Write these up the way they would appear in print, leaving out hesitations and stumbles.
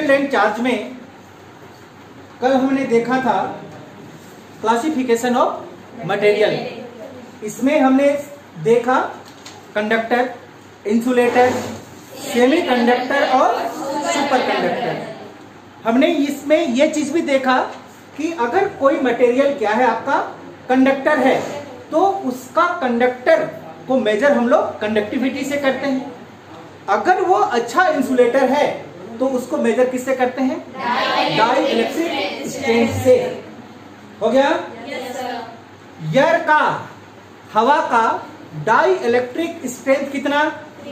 Field and charge में कल हमने देखा था क्लासिफिकेशन ऑफ मटेरियल। इसमें हमने देखा कंडक्टर, इंसुलेटर, सेमीकंडक्टर और सुपर कंडक्टर। हमने इसमें यह चीज भी देखा कि अगर कोई मटेरियल क्या है आपका कंडक्टर है तो उसका कंडक्टर को मेजर हम लोग कंडक्टिविटी से करते हैं। अगर वो अच्छा इंसुलेटर है तो उसको मेजर किससे करते हैं? डाई इलेक्ट्रिक स्ट्रेंथ से। हो गया? एयर का, हवा का डाई इलेक्ट्रिक स्ट्रेंथ कितना?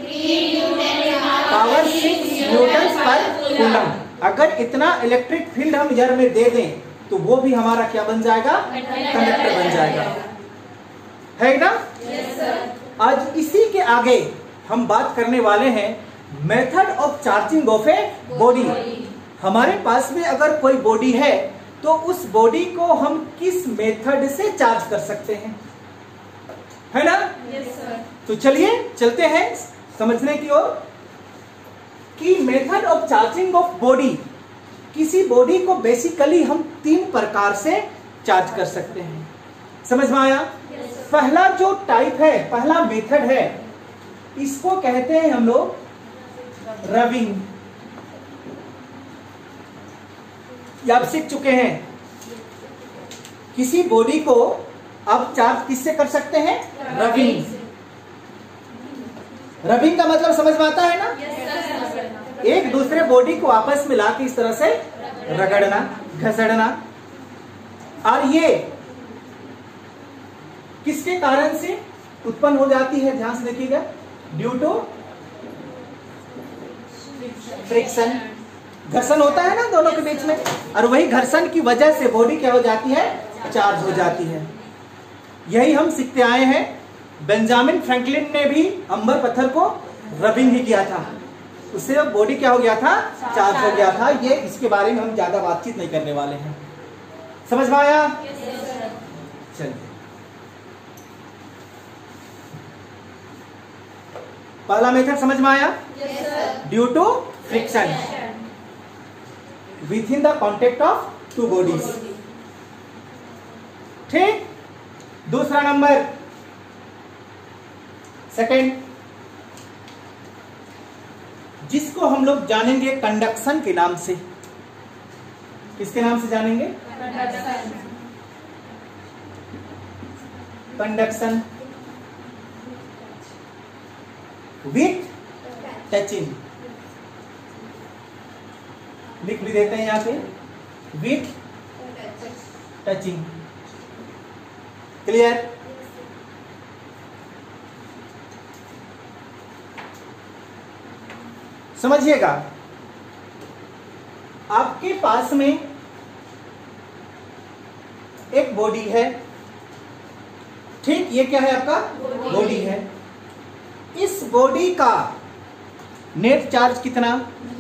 पावर 6 न्यूटन पर कूलम। अगर इतना इलेक्ट्रिक फील्ड हम एयर में दे दें तो वो भी हमारा क्या बन जाएगा? कंडक्टर बन जाएगा, है ना? आज इसी के आगे हम बात करने वाले हैं method of charging of a body. हमारे पास में अगर कोई बॉडी है तो उस बॉडी को हम किस मेथड से चार्ज कर सकते हैं, है ना? तो चलिए चलते हैं समझने की ओर कि method of charging of body. किसी बॉडी को बेसिकली हम 3 प्रकार से चार्ज कर सकते हैं। समझ में आया? पहला जो टाइप है, पहला मेथड है, इसको कहते हैं हम लोग रबिंग। ये आप सीख चुके हैं। किसी बॉडी को आप चार्ज किससे कर सकते हैं? रबिंग। रबिंग का मतलब समझ में आता है ना? एक दूसरे बॉडी को आपस में लाके इस तरह से रगड़ना, घसड़ना। और ये किसके कारण से उत्पन्न हो जाती है? ध्यान से देखिएगा, ड्यू टू फ्रिक्शन। घर्षण होता है ना दोनों के बीच में, और वही घर्षण की वजह से बॉडी क्या हो जाती है? चार्ज हो जाती है। यही हम सीखते आए हैं। बेंजामिन फ्रैंकलिन ने भी अंबर पत्थर को रबिंग ही किया था, उससे बॉडी क्या हो गया था? चार्ज हो गया था। ये इसके बारे में हम ज्यादा बातचीत नहीं करने वाले हैं। समझ में आया? चलिए, पहला मेथड समझ में आया? Due to friction with in the contact of 2 bodies. ठीक। दूसरा नंबर, सेकेंड, जिसको हम लोग जानेंगे कंडक्शन के नाम से। किसके नाम से जानेंगे? Conduction with touching. लिख भी देते हैं यहां पे, विथ टचिंग। क्लियर? समझिएगा, आपके पास में एक बॉडी है। ठीक, ये क्या है? आपका बॉडी है। इस बॉडी का नेट चार्ज कितना?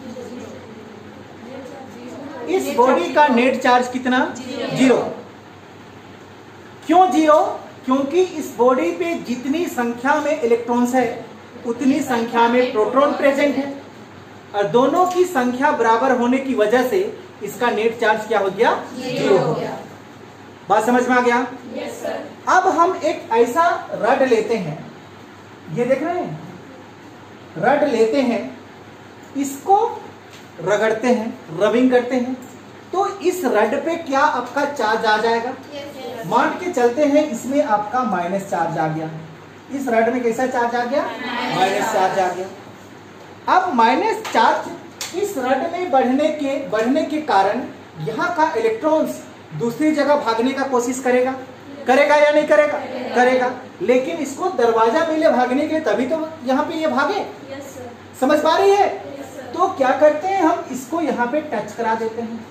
इस बॉडी का नेट चार्ज कितना? 0। क्यों 0? क्योंकि इस बॉडी पे जितनी संख्या में इलेक्ट्रॉन्स है उतनी संख्या में प्रोटॉन प्रेजेंट है, और दोनों की संख्या बराबर होने की वजह से इसका नेट चार्ज क्या हो गया? 0 हो गया। बात समझ में आ गया? yes, sir। अब हम एक ऐसा रड लेते हैं, ये देख रहे हैं, रड लेते हैं, इसको रगड़ते हैं, रबिंग करते हैं, तो इस रड पे क्या आपका चार्ज आ जाएगा? yes, मान के चलते हैं इसमें आपका माइनस चार्ज आ गया। इस रड में कैसा चार्ज आ गया? माइनस चार्ज आ गया। अब माइनस चार्ज इस रड में बढ़ने के कारण यहाँ का इलेक्ट्रॉन्स दूसरी जगह भागने का कोशिश करेगा। करेगा या नहीं करेगा? करेगा। लेकिन इसको दरवाजा मिले भागने के लिए, तभी तो यहाँ पे ये भागे। समझ पा रही है? तो क्या करते हैं, हम इसको यहाँ पे टच करा देते हैं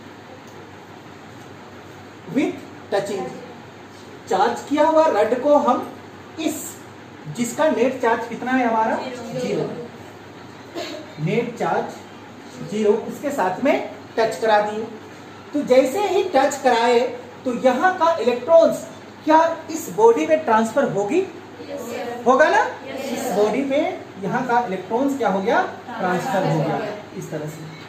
विथ टचिंग। चार्ज किया हुआ रड को हम इस, जिसका नेट चार्ज कितना है हमारा? 0। नेट चार्ज 0, इसके साथ में टच करा दिए। तो जैसे ही टच कराए तो यहाँ का इलेक्ट्रॉन्स क्या इस बॉडी में ट्रांसफर होगी? होगा ना? इस बॉडी में यहाँ का इलेक्ट्रॉन्स क्या हो गया? ट्रांसफर हो गया। इस तरह से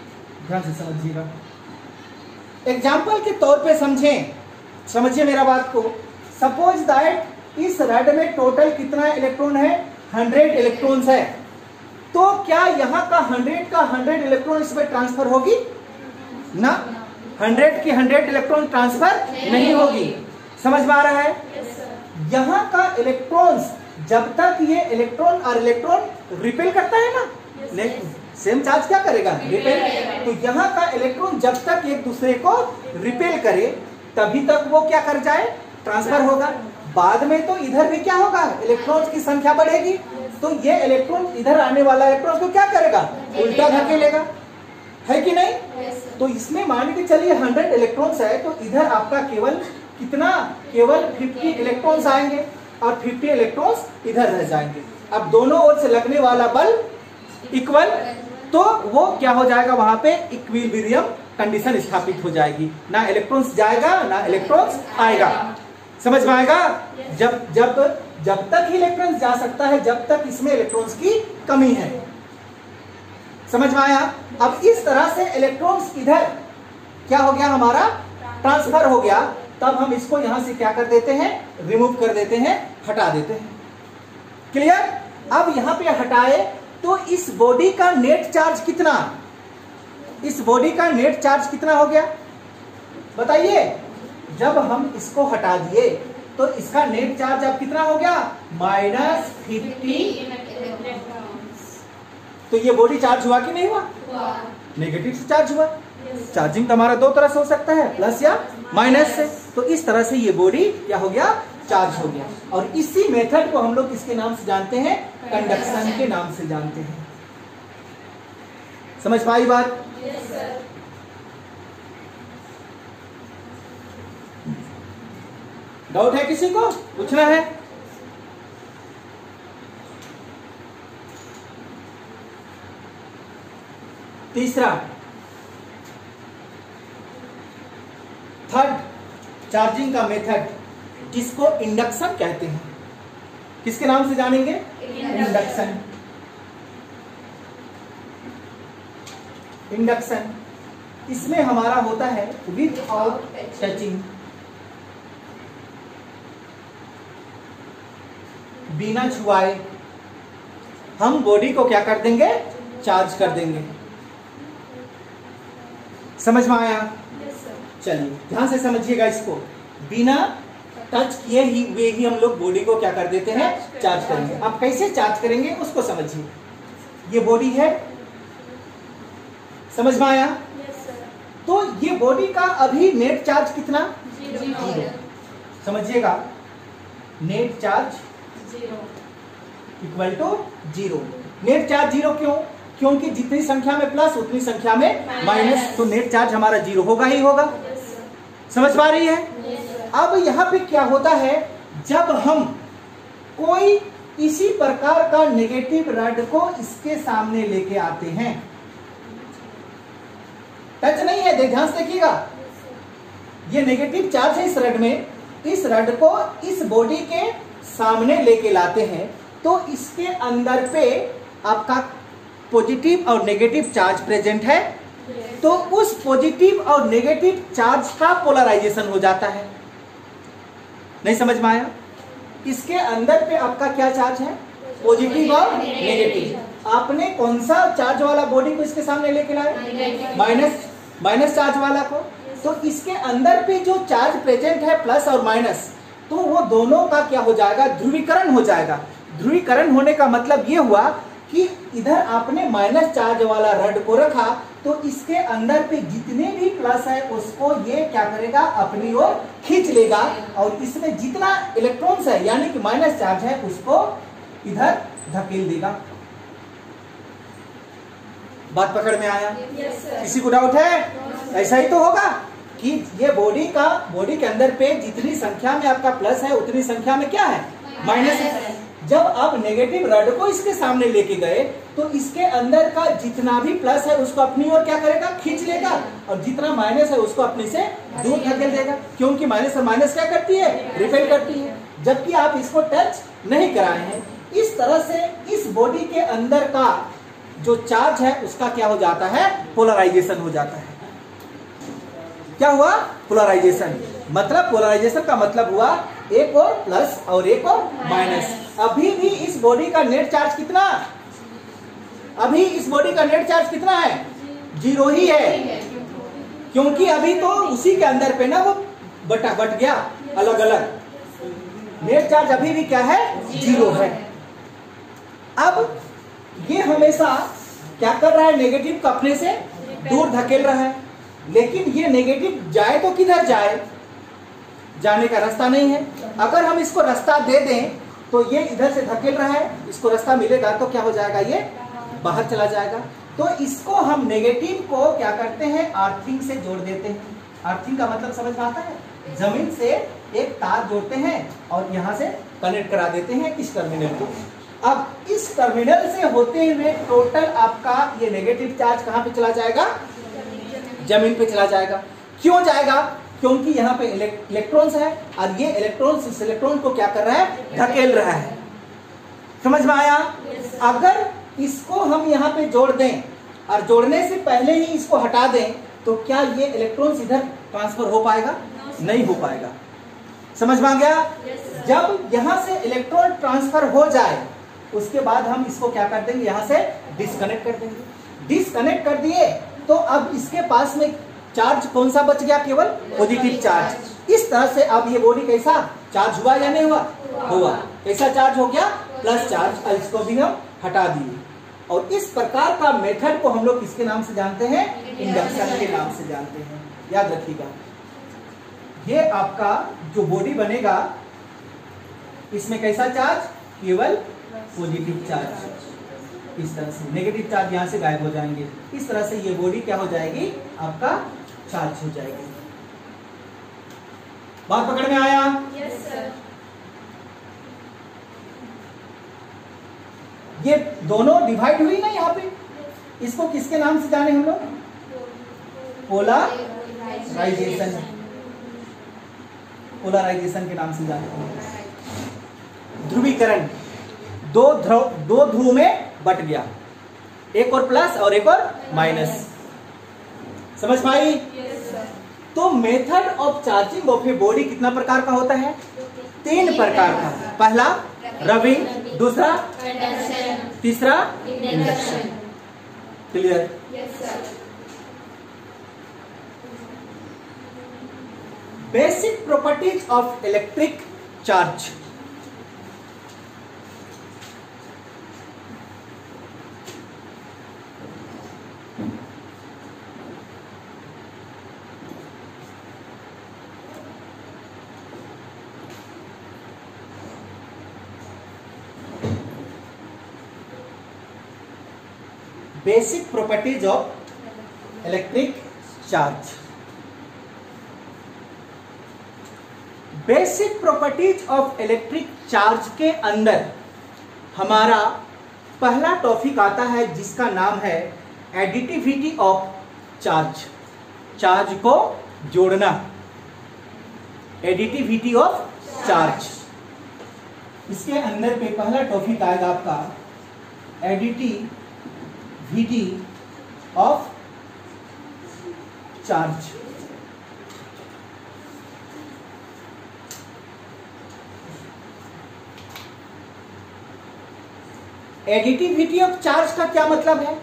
ध्यान से समझिएगा, एग्जाम्पल के तौर पे समझें, समझिए मेरा बात को। सपोज दैट इस रड में टोटल कितना इलेक्ट्रॉन है, 100 इलेक्ट्रॉन्स है। तो क्या यहाँ का 100 का 100 इलेक्ट्रॉन इसमें ट्रांसफर होगी ना, 100 की 100 इलेक्ट्रॉन ट्रांसफर नहीं होगी। समझ में आ रहा है? यहाँ का इलेक्ट्रॉन्स जब तक ये इलेक्ट्रॉन और इलेक्ट्रॉन रिपेल करता है ना, सेम चार्ज क्या करेगा, रिपेल। तो यहाँ का इलेक्ट्रॉन जब तक एक दूसरे को रिपेल करे तभी तक वो क्या कर जाए, ट्रांसफर होगा। बाद में तो इधर भी क्या होगा, इलेक्ट्रॉन्स की संख्या बढ़ेगी, तो ये इलेक्ट्रॉन इधर आने वाला इलेक्ट्रॉन को क्या करेगा, उल्टा धकेलेगा, है कि नहीं? तो इसमें मान के चलिए 100 इलेक्ट्रॉन्स है, तो इधर आपका केवल कितना, केवल 50 इलेक्ट्रॉन्स आएंगे और 50 इलेक्ट्रॉन्स इधर रह जाएंगे। अब दोनों ओर से लगने वाला बल इक्वल, तो वो क्या हो जाएगा, वहां पे इक्विलिब्रियम कंडीशन स्थापित हो जाएगी, ना इलेक्ट्रॉन्स जाएगा ना इलेक्ट्रॉन्स आएगा। समझ में आएगा? जब तक ही इलेक्ट्रॉन्स जा सकता है जब तक इसमें इलेक्ट्रॉन्स की कमी है। समझ में आया? अब इस तरह से इलेक्ट्रॉन्स इधर क्या हो गया, हमारा ट्रांसफर हो गया, तब हम इसको यहां से क्या कर देते हैं, रिमूव कर देते हैं, हटा देते हैं। क्लियर? अब यहां पे हटाए तो इस बॉडी का नेट चार्ज कितना, इस बॉडी का नेट चार्ज कितना हो गया बताइए। जब हम इसको हटा दिए तो इसका नेट चार्ज अब कितना हो गया, -50। तो ये बॉडी चार्ज हुआ कि नहीं हुआ, नेगेटिव से चार्ज हुआ। चार्जिंग तो हमारा दो तरह से हो सकता है, प्लस या माइनस से। तो इस तरह से ये बॉडी क्या हो गया, चार्ज हो गया। और इसी मेथड को हम लोग किसके नाम से जानते हैं, कंडक्शन के नाम से जानते हैं। समझ पाई बात? डाउट है किसी को, पूछना है? तीसरा, थर्ड चार्जिंग का मेथड, जिसको इंडक्शन कहते हैं। किसके नाम से जानेंगे, इंडक्शन। इंडक्शन इसमें हमारा होता है विदाउट टचिंग, बिना छुआए हम बॉडी को क्या कर देंगे, चार्ज कर देंगे। समझ में आया? चलिए ध्यान से समझिएगा इसको, बिना टच किए ही वे ही हम लोग बॉडी को क्या कर देते हैं, चार्ज करेंगे। अब कैसे चार्ज करेंगे उसको समझिए। ये बॉडी है, समझ में आया? तो ये बॉडी का अभी नेट चार्ज कितना, 0। समझिएगा, net charge equal to 0। Net charge 0 क्यों? क्योंकि जितनी संख्या में प्लस उतनी संख्या में माइनस, तो नेट चार्ज हमारा 0 होगा ही होगा। समझ पा रही है? अब यहां पे क्या होता है, जब हम कोई इसी प्रकार का नेगेटिव रड को इसके सामने लेके आते हैं, टच नहीं है, ध्यान से देखिएगा, ये नेगेटिव चार्ज है इस रड में, इस रड को इस बॉडी के सामने लेके लाते हैं, तो इसके अंदर पे आपका पॉजिटिव और नेगेटिव चार्ज प्रेजेंट है। तो उस पॉजिटिव और नेगेटिव चार्ज का पोलराइजेशन हो जाता है। नहीं समझ में आया? इसके अंदर पे आपका क्या चार्ज है, पॉजिटिव और नेगेटिव। आपने कौन सा चार्ज वाला बॉडी को इसके सामने लेके लाए, माइनस चार्ज वाला को। तो इसके अंदर पे जो चार्ज प्रेजेंट है प्लस और माइनस, तो वो दोनों का क्या हो जाएगा, ध्रुवीकरण हो जाएगा। ध्रुवीकरण होने का मतलब ये हुआ कि इधर आपने माइनस चार्ज वाला रड को रखा, तो इसके अंदर पे जितने भी प्लस है उसको ये क्या करेगा, अपनी ओर खींच लेगा, और इसमें जितना इलेक्ट्रॉन्स है यानी कि माइनस चार्ज है उसको इधर धकेल देगा। बात पकड़ में आया? किसी को डाउट है? ऐसा ही तो होगा कि ये बॉडी के अंदर पे जितनी संख्या में आपका प्लस है उतनी संख्या में क्या है, माइनस है। जब आप नेगेटिव रड को इसके सामने लेके गए, तो इसके अंदर का जितना भी प्लस है उसको अपनी ओर क्या करेगा, खींच लेगा, और जितना माइनस है उसको अपने से दूर धकेल देगा, क्योंकि माइनस और माइनस क्या करती है, रिपेल करती है। जबकि आप इसको टच नहीं कराए हैं। इस तरह से इस बॉडी के अंदर का जो चार्ज है उसका क्या हो जाता है, पोलराइजेशन हो जाता है। क्या हुआ, पोलराइजेशन। मतलब पोलराइजेशन का मतलब हुआ एक और प्लस और एक और माइनस। अभी भी इस बॉडी का नेट चार्ज कितना, अभी इस बॉडी का नेट चार्ज कितना है, 0 ही है, क्योंकि अभी तो उसी के अंदर पे ना वो बट गया अलग अलग। नेट चार्ज अभी भी क्या है, 0 है। अब ये हमेशा क्या कर रहा है, नेगेटिव को अपने से दूर धकेल रहा है, लेकिन ये नेगेटिव जाए तो किधर जाए, जाने का रास्ता नहीं है। अगर हम इसको रास्ता दे दें तो ये इधर से धकेल रहा है, इसको रास्ता मिलेगा तो क्या हो जाएगा, ये बाहर चला जाएगा। तो इसको हम नेगेटिव को क्या करते हैं, अर्थिंग से जोड़ देते हैं। अर्थिंग का मतलब समझ में आता है, जमीन से एक तार जोड़ते हैं और यहाँ से कनेक्ट करा देते हैं इस टर्मिनल को। अब इस टर्मिनल से होते हुए टोटल आपका ये नेगेटिव चार्ज कहाँ पे चला जाएगा, जमीन पे चला जाएगा। क्यों जाएगा, क्योंकि यहाँ पे इलेक्ट्रॉन्स है और ये इलेक्ट्रॉन्स इस इलेक्ट्रॉन को क्या कर रहा है, धकेल रहा है। समझ में आया। अगर इसको हम यहाँ पे जोड़ दें और जोड़ने से पहले ही इसको हटा दें तो क्या ये इलेक्ट्रॉन्स इधर ट्रांसफर हो पाएगा, नहीं हो पाएगा। समझ में आ गया। जब यहाँ से इलेक्ट्रॉन ट्रांसफर हो जाए उसके बाद हम इसको क्या कर देंगे, यहाँ से डिस्कनेक्ट कर देंगे। डिस्कनेक्ट कर दिए तो अब इसके पास में चार्ज कौन सा बच गया, केवल पॉजिटिव चार्ज। इस तरह से अब ये बॉडी कैसा चार्ज हुआ या नहीं हुआ, हुआ। कैसा चार्ज हो गया, प्लस चार्ज। और इसको भी हम हटा दिए। और इस प्रकार का मेथड को हम लोग किसके नाम से जानते हैं, इंडक्शन के नाम से जानते हैं। याद रखिएगा, ये आपका जो बॉडी बनेगा इसमें कैसा चार्ज, केवल पॉजिटिव चार्ज। इस तरह से नेगेटिव चार्ज यहाँ से गायब हो जाएंगे। इस तरह से ये बॉडी क्या हो जाएगी, आपका चार्ज हो जाएगी। बात पकड़ में आया। Yes sir. ये दोनों डिवाइड हुई ना यहाँ पे, इसको किसके नाम से जाने हम लोग, पोलराइजेशन। पोलराइजेशन के नाम से जानते हैं। ध्रुवीकरण, दो ध्रुव में बट गया, एक और प्लस और एक और माइनस। समझ पाई। तो method of charging of a body कितना प्रकार का होता है, 3 प्रकार का। पहला रबिंग, दूसरा तीसरा induction. Clear. Basic properties of electric charge. Basic properties of electric charge. Basic properties of electric charge के अंदर हमारा पहला टॉपिक आता है जिसका नाम है एडिटिविटी ऑफ चार्ज। चार्ज को जोड़ना, एडिटिविटी ऑफ चार्ज। इसके अंदर पे पहला टॉपिक आएगा आपका additivity of charge. Additivity of charge का क्या मतलब है,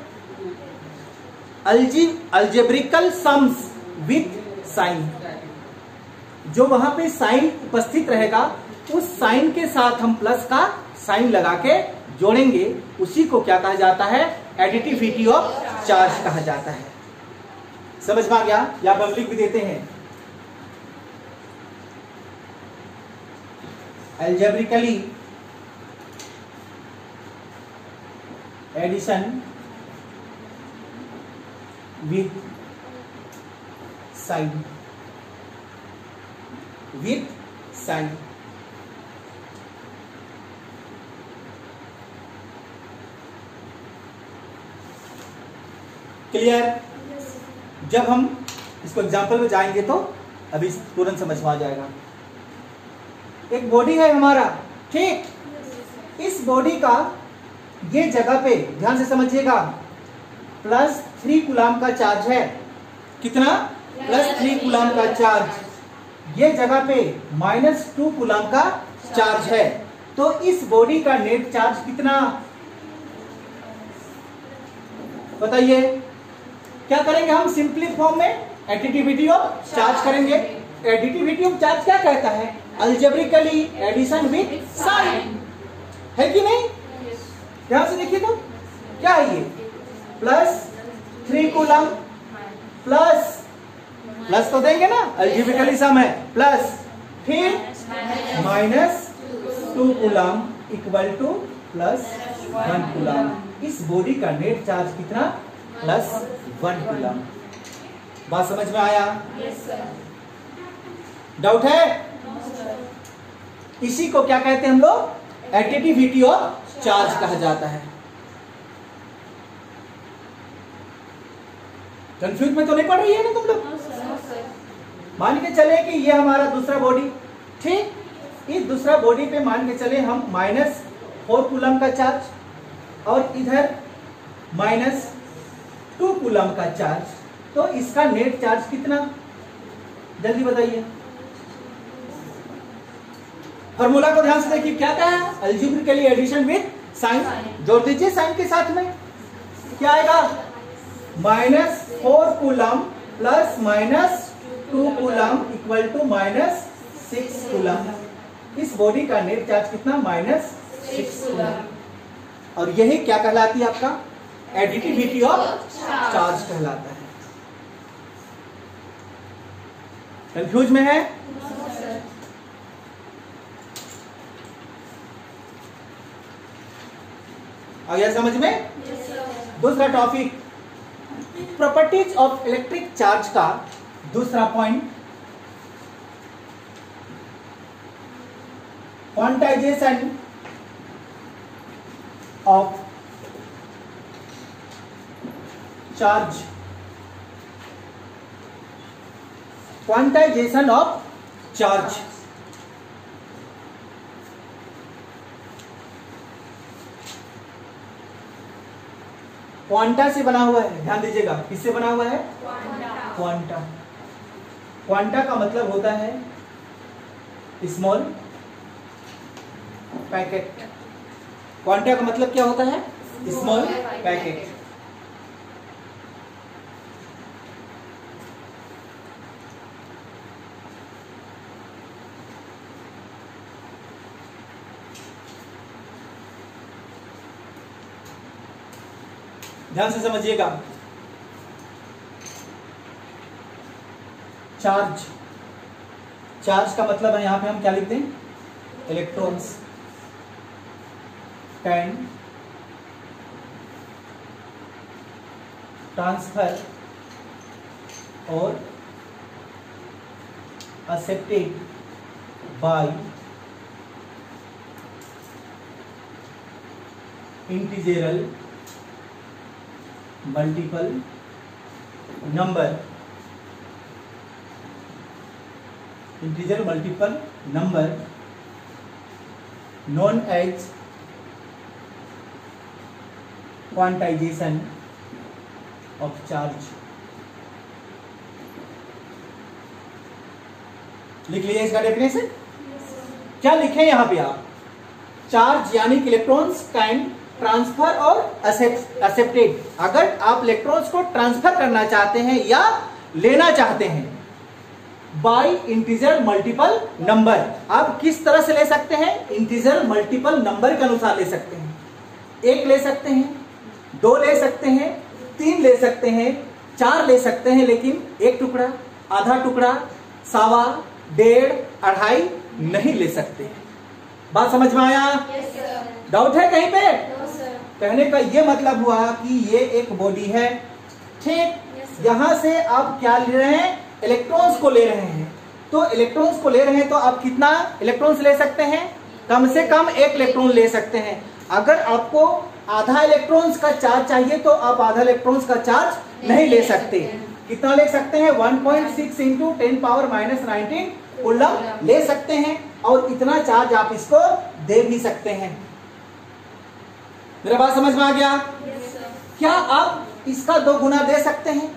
अलजेब्रिकल सम्स विथ साइन। जो वहां पे साइन उपस्थित रहेगा उस साइन के साथ हम प्लस का साइन लगा के जोड़ेंगे, उसी को क्या कहा जाता है, एडिटिविटी ऑफ चार्ज कहा जाता है। समझ में आ गया। या हम लिख भी देते हैं, algebraically addition with sign, with sign. Clear. जब हम इसको एग्जाम्पल में जाएंगे तो अभी तुरंत समझ में आ जाएगा। एक बॉडी है हमारा, ठीक। इस बॉडी का ये जगह पे ध्यान से समझिएगा, प्लस 3 कूलम का चार्ज है। कितना? प्लस 3 कूलम का चार्ज। ये जगह पे -2 कूलम का चार्ज है। तो इस बॉडी का नेट चार्ज कितना? बताइए। क्या करेंगे हम सिंपली फॉर्म में? एडिटिविटी ऑफ चार्ज करेंगे। एडिटिविटी ऑफ चार्ज क्या कहता है? अलजेब्रिकली एडिशन विद साइन, है कि नहीं? ध्यान से देखिए तो क्या है ये? प्लस 3 कूलम प्लस तो देंगे ना, अलजेब्रिकली सम है, प्लस फिर -2 coulomb equal to plus 1 coulomb. इस बॉडी का नेट चार्ज कितना? Plus 1 coulomb. बात समझ में आया? Yes sir. डाउट है? No sir. इसी को क्या कहते हैं हम लोग? एडिटिविटी ऑफ चार्ज कहा जाता है। कंफ्यूज में तो नहीं पड़ रही है ना तुम लोग? No sir. मान के चले कि ये हमारा दूसरा बॉडी, ठीक। इस दूसरा बॉडी पे मान के चले हम -4 कूलम का चार्ज और इधर -2 कूलम का चार्ज। तो इसका नेट चार्ज कितना? जल्दी बताइए। फॉर्मूला को ध्यान से देखिए, क्या कहा? Algebraically addition with sign. जोड़ दीजिए साइन के साथ में। क्या आएगा? -4 coulomb plus -2 coulomb equal to -6 coulomb. इस बॉडी का नेट चार्ज कितना? -6 कूलम। और यही क्या कहलाती है? आपका एडिटिविटी ऑफ चार्ज कहलाता है। कंफ्यूज में है? No sir. आ गया समझ में? Yes sir. दूसरा topic, properties of electric charge का दूसरा point, quantization of charge. Quantization of charge. Quanta से बना हुआ है, ध्यान दीजिएगा। किससे बना हुआ है? क्वांटा। क्वांटा का मतलब होता है स्मॉल पैकेट। क्वांटा का मतलब क्या होता है? Small packet. ध्यान से समझिएगा। चार्ज, चार्ज का मतलब है, यहां पे हम क्या लिखते हैं? इलेक्ट्रॉन्स कैन ट्रांसफर और accepted by integral multiple number, integer multiple number known as quantization of charge। लिख लीजिए इसका डेफिनेशन। क्या लिखे यहां पे आप? चार्ज यानी कि इलेक्ट्रॉन्स कैन ट्रांसफर और एक्सेप्टेड। अगर आप इलेक्ट्रॉन्स को ट्रांसफर करना चाहते हैं या लेना चाहते हैं बाय इंटीजर मल्टीपल नंबर, आप किस तरह से ले सकते हैं? इंटीजर मल्टीपल नंबर के अनुसार ले सकते हैं। 1 ले सकते हैं, 2 ले सकते हैं, 3 ले सकते हैं, 4 ले सकते हैं, लेकिन 1 टुकड़ा, आधा टुकड़ा, 1.25, 1.5, 2.5 नहीं ले सकते। बात समझ में आया? Yes sir. डाउट है कहीं पे? No sir. कहने का ये मतलब हुआ कि ये एक बॉडी है, ठीक। Yes, यहां से आप क्या ले रहे हैं? इलेक्ट्रॉन्स को ले रहे हैं। तो इलेक्ट्रॉन्स को ले रहे हैं तो आप कितना इलेक्ट्रॉन्स ले सकते हैं? कम से कम 1 इलेक्ट्रॉन ले सकते हैं। अगर आपको आधा इलेक्ट्रॉन्स का चार्ज चाहिए तो आप आधा इलेक्ट्रॉन्स का चार्ज नहीं ले सकते। कितना ले सकते हैं? 1.6 इंटू 10⁻⁻19 कूलम ले सकते हैं, और इतना चार्ज आप इसको दे भी सकते हैं। मेरा बात समझ में आ गया? Yes sir. क्या आप इसका 2 गुना दे सकते हैं।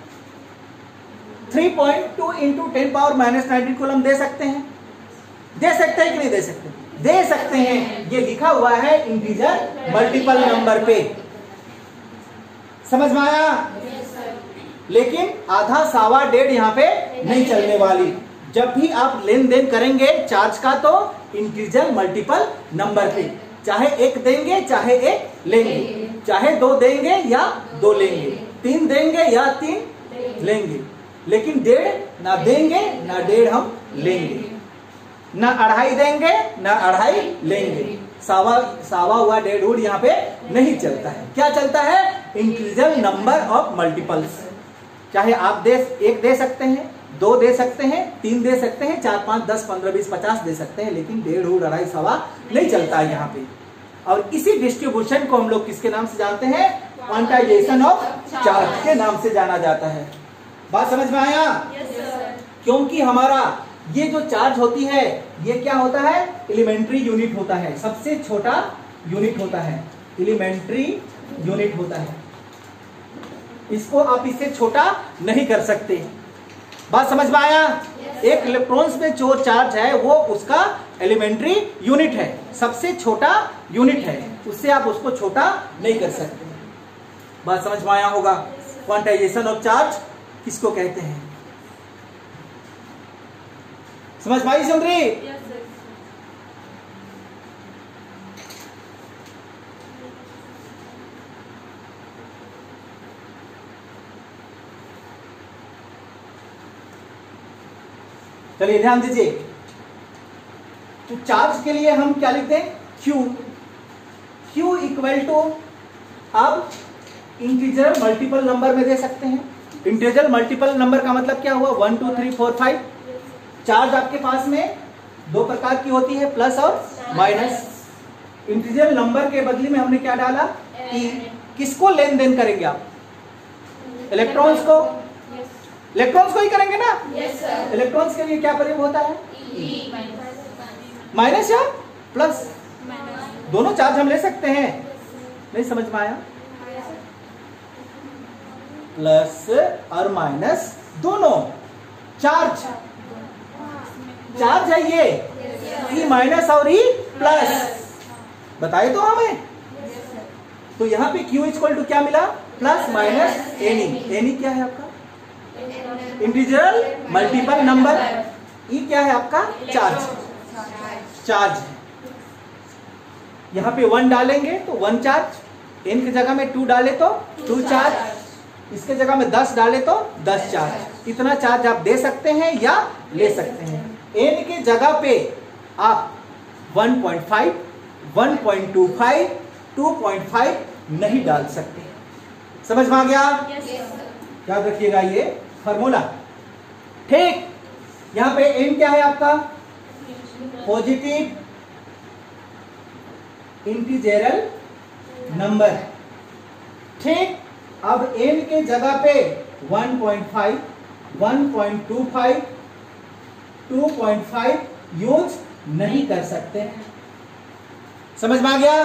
3.2 इंटू 10⁻⁻⁹ कूलम दे सकते हैं। दे सकते हैं कि नहीं दे सकते? दे सकते हैं। ये लिखा हुआ है इंटीजर मल्टीपल नंबर पे। समझ में आया? लेकिन आधा, सवा, डेढ़ यहाँ पे नहीं चलने वाली। जब भी आप लेन देन करेंगे चार्ज का तो इंटीजर मल्टीपल नंबर पे, चाहे 1 देंगे चाहे 1 लेंगे, चाहे 2 देंगे या 2 लेंगे, 3 देंगे या 3 लेंगे, लेकिन 1.5 ना देंगे ना 1.5 हम लेंगे, ना 2.5 देंगे ना 2.5 लेंगे। सावा हुआ 1.5 यहाँ पे नहीं चलता है। क्या चलता है? Integer number of multiples. चाहे आप 1 दे सकते हैं, 2 दे सकते हैं, 3 दे सकते हैं, 4, 5, 10, 15, 20, 50 दे सकते हैं, लेकिन 1.5, 2.5, सवा नहीं चलता है यहाँ पे। और इसी डिस्ट्रीब्यूशन को हम लोग किसके नाम से जानते हैं? क्वांटाइजेशन ऑफ चार्ज के नाम से जाना जाता है। बात समझ में आया? क्योंकि हमारा ये जो चार्ज होती है ये क्या होता है? एलिमेंट्री यूनिट होता है, सबसे छोटा यूनिट होता है, एलिमेंट्री यूनिट होता है। इसको आप इससे छोटा नहीं कर सकते। बात समझ में आया? एक इलेक्ट्रॉन्स में जो चार्ज है वो उसका एलिमेंट्री यूनिट है, सबसे छोटा यूनिट है, उससे आप उसको छोटा नहीं कर सकते। बात समझ में आया होगा? क्वांटाइजेशन ऑफ चार्ज किसको कहते हैं? समझ में आई सुंदरी? चलिए ध्यान दीजिए। तो चार्ज के लिए हम क्या लिखते हैं? Q। Q इक्वल टू, अब इंटीजर मल्टीपल नंबर में दे सकते हैं। इंटीजर मल्टीपल नंबर का मतलब क्या हुआ? 1, 2, 3, 4, 5। चार्ज आपके पास में 2 प्रकार की होती है, प्लस और माइनस। इंटीजर नंबर के बदले में हमने क्या डाला? E। किसको लेन देन करेंगे आप? इलेक्ट्रॉन्स को। इलेक्ट्रॉन्स को ही करेंगे ना? इलेक्ट्रॉन्स के लिए क्या प्रयोग होता है? माइनस या प्लस, दोनों चार्ज हम ले सकते हैं। नहीं समझ में आया? प्लस और माइनस दोनों चार्ज, चार्ज है ये, ई माइनस और ई प्लस। बताए तो हमें। तो यहाँ पे Q इक्वल टू क्या मिला? Plus minus any. एनी क्या है आपका? Integer multiple number. ई क्या है आपका? चार्ज। चार्ज यहाँ पे 1 डालेंगे तो 1 चार्ज, एन की जगह में 2 डाले तो 2 चार्ज, इसके जगह में 10 डाले तो 10 चार्ज। इतना चार्ज आप दे सकते हैं या ले सकते हैं। एन की जगह पे आप 1.5, 1.25, 2.5 नहीं डाल सकते। समझ में आ गया? याद रखिएगा ये फार्मूला। ठीक, यहां पे एन क्या है आपका? Positive integral number. ठीक, अब एन के जगह पे 1.5, 1.25, 2.5 यूज नहीं कर सकते। समझ में आ गया?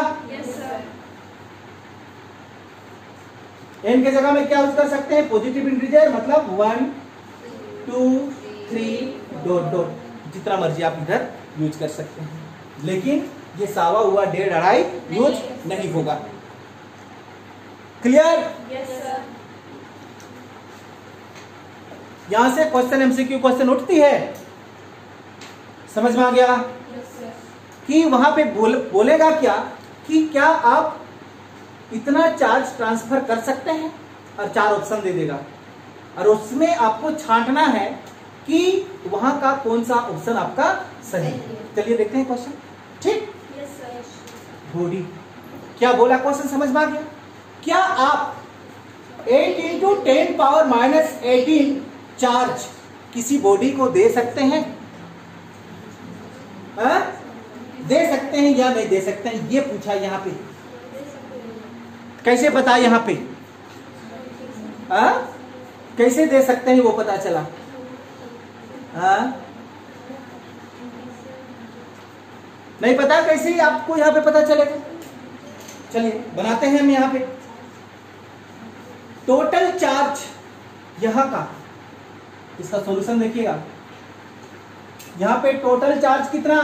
एन के जगह में क्या यूज कर सकते हैं? पॉजिटिव इंटीजर, मतलब 1, 2, 3 डॉट डॉट, जितना मर्जी आप इधर यूज कर सकते हैं, लेकिन ये सावा हुआ 1.5, 2.5 यूज नहीं होगा। क्लियर? यहां से क्वेश्चन एमसीक्यू क्वेश्चन उठती है। समझ में आ गया? कि वहां पे बोलेगा क्या कि क्या आप इतना चार्ज ट्रांसफर कर सकते हैं, और 4 ऑप्शन दे देगा, और उसमें आपको छांटना है कि वहां का कौन सा ऑप्शन आपका सही है। चलिए देखते हैं क्वेश्चन। ठीक, बॉडी क्या बोला? क्वेश्चन समझ में आ गया? क्या आप 8 इंटू 10⁻⁻18 चार्ज किसी बॉडी को दे सकते हैं? दे सकते हैं या नहीं दे सकते हैं, ये पूछा यहाँ पे। कैसे पता? यहाँ पे कैसे दे सकते हैं वो पता चला। नहीं पता कैसे ही आपको यहाँ पे पता चलेगा। चलिए बनाते हैं हम यहाँ पे। टोटल चार्ज यहां का, इसका सॉल्यूशन देखिएगा, यहां पे टोटल चार्ज कितना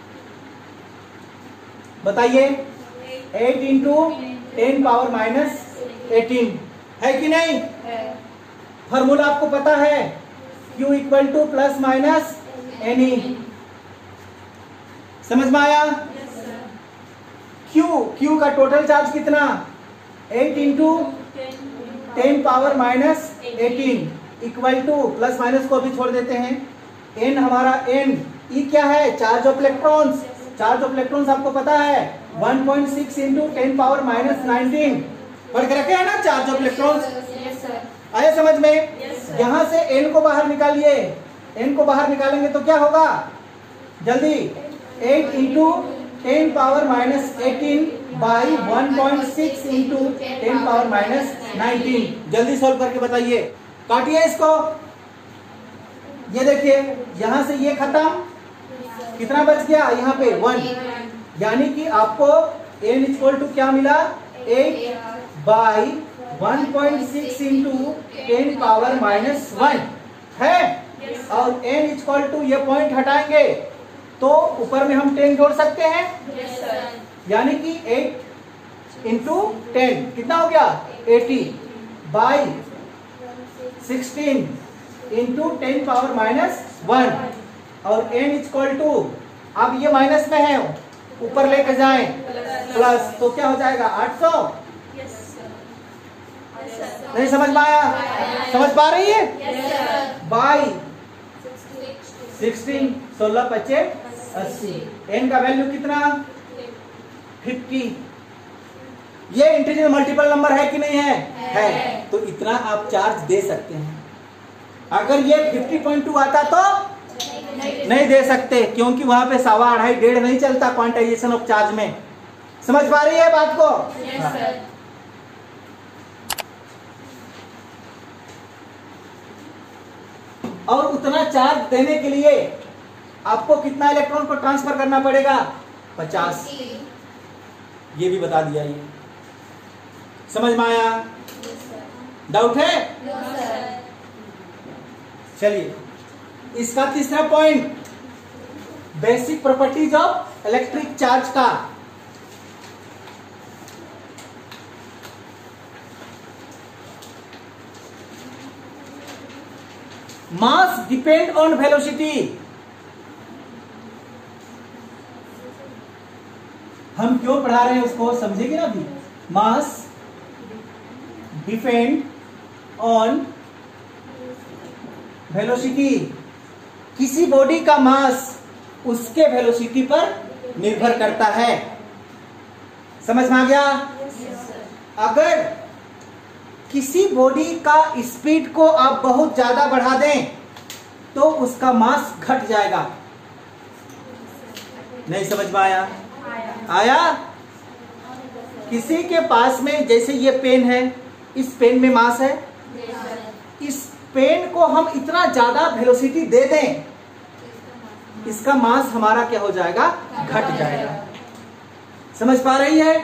बताइए, 8 इंटू 10 पावर माइनस 18 है कि नहीं? फॉर्मूला आपको पता है, Q equal to plus minus n e. समझ में आया? Q का टोटल चार्ज कितना, 8 into 10 power minus 18 equal to, plus minus को भी छोड़ देते हैं, N हमारा N, E क्या है, charge of electrons. Charge of electrons आपको पता है 1.6 इंटू 10 पावर माइनस 19, पढ़ के रखे हैं ना चार्ज ऑफ इलेक्ट्रॉन्स। आया समझ में? यहां से N को बाहर निकालिए, N को बाहर निकालेंगे तो क्या होगा, जल्दी, 8 into 10 power minus 18 by 1.6 into 10 power minus 19। जल्दी सॉल्व करके बताइए, काटिए इसको। ये देखिए यहां से ये खत्म, कितना बच गया यहाँ पे 1, यानी कि आपको n इक्वल टू क्या मिला, 8 बाई 1.6 इंटू 10 पावर माइनस 1 है। और n इक्वल टू ये पॉइंट हटाएंगे तो ऊपर में हम 10 जोड़ सकते हैं, यानी कि 8 इंटू 10 कितना हो गया, 80 बाई 16 इंटू 10 पावर माइनस 1। और n इक्वल टू, अब ये माइनस में है, ऊपर लेकर जाएं प्लस, तो क्या हो जाएगा 800। नहीं समझ में आया? समझ पा रही है? बाई 16, 16 25 80, n का वैल्यू कितना, 50। ये इंटीजर मल्टीपल नंबर है कि नहीं है? तो इतना आप चार्ज दे सकते हैं। अगर ये 50.2 आता तो नहीं दे सकते, क्योंकि वहां पे 2.5 1.5 नहीं चलता क्वांटाइजेशन ऑफ चार्ज में। समझ पा रही है बात को? हाँ। और उतना चार्ज देने के लिए आपको कितना इलेक्ट्रॉन को ट्रांसफर करना पड़ेगा, 50। ये भी बता दिया। ये समझ में आया? डाउट है? चलिए इसका तीसरा point, basic properties of electric charge का। Mass depend on velocity. हम क्यों पढ़ा रहे हैं उसको समझेंगे ना अभी। मास डिपेंड ऑन वेलोसिटी, किसी बॉडी का मास उसके वेलोसिटी पर निर्भर करता है। समझ में आ गया? अगर किसी बॉडी का स्पीड को आप बहुत ज्यादा बढ़ा दें तो उसका मास घट जाएगा। नहीं समझ में आया? आया? किसी के पास में जैसे ये पेन है, इस पेन में मास है, इस पेन को हम इतना ज्यादा वेलोसिटी दे दें, इसका मास हमारा क्या हो जाएगा, घट जाएगा। समझ पा रही है?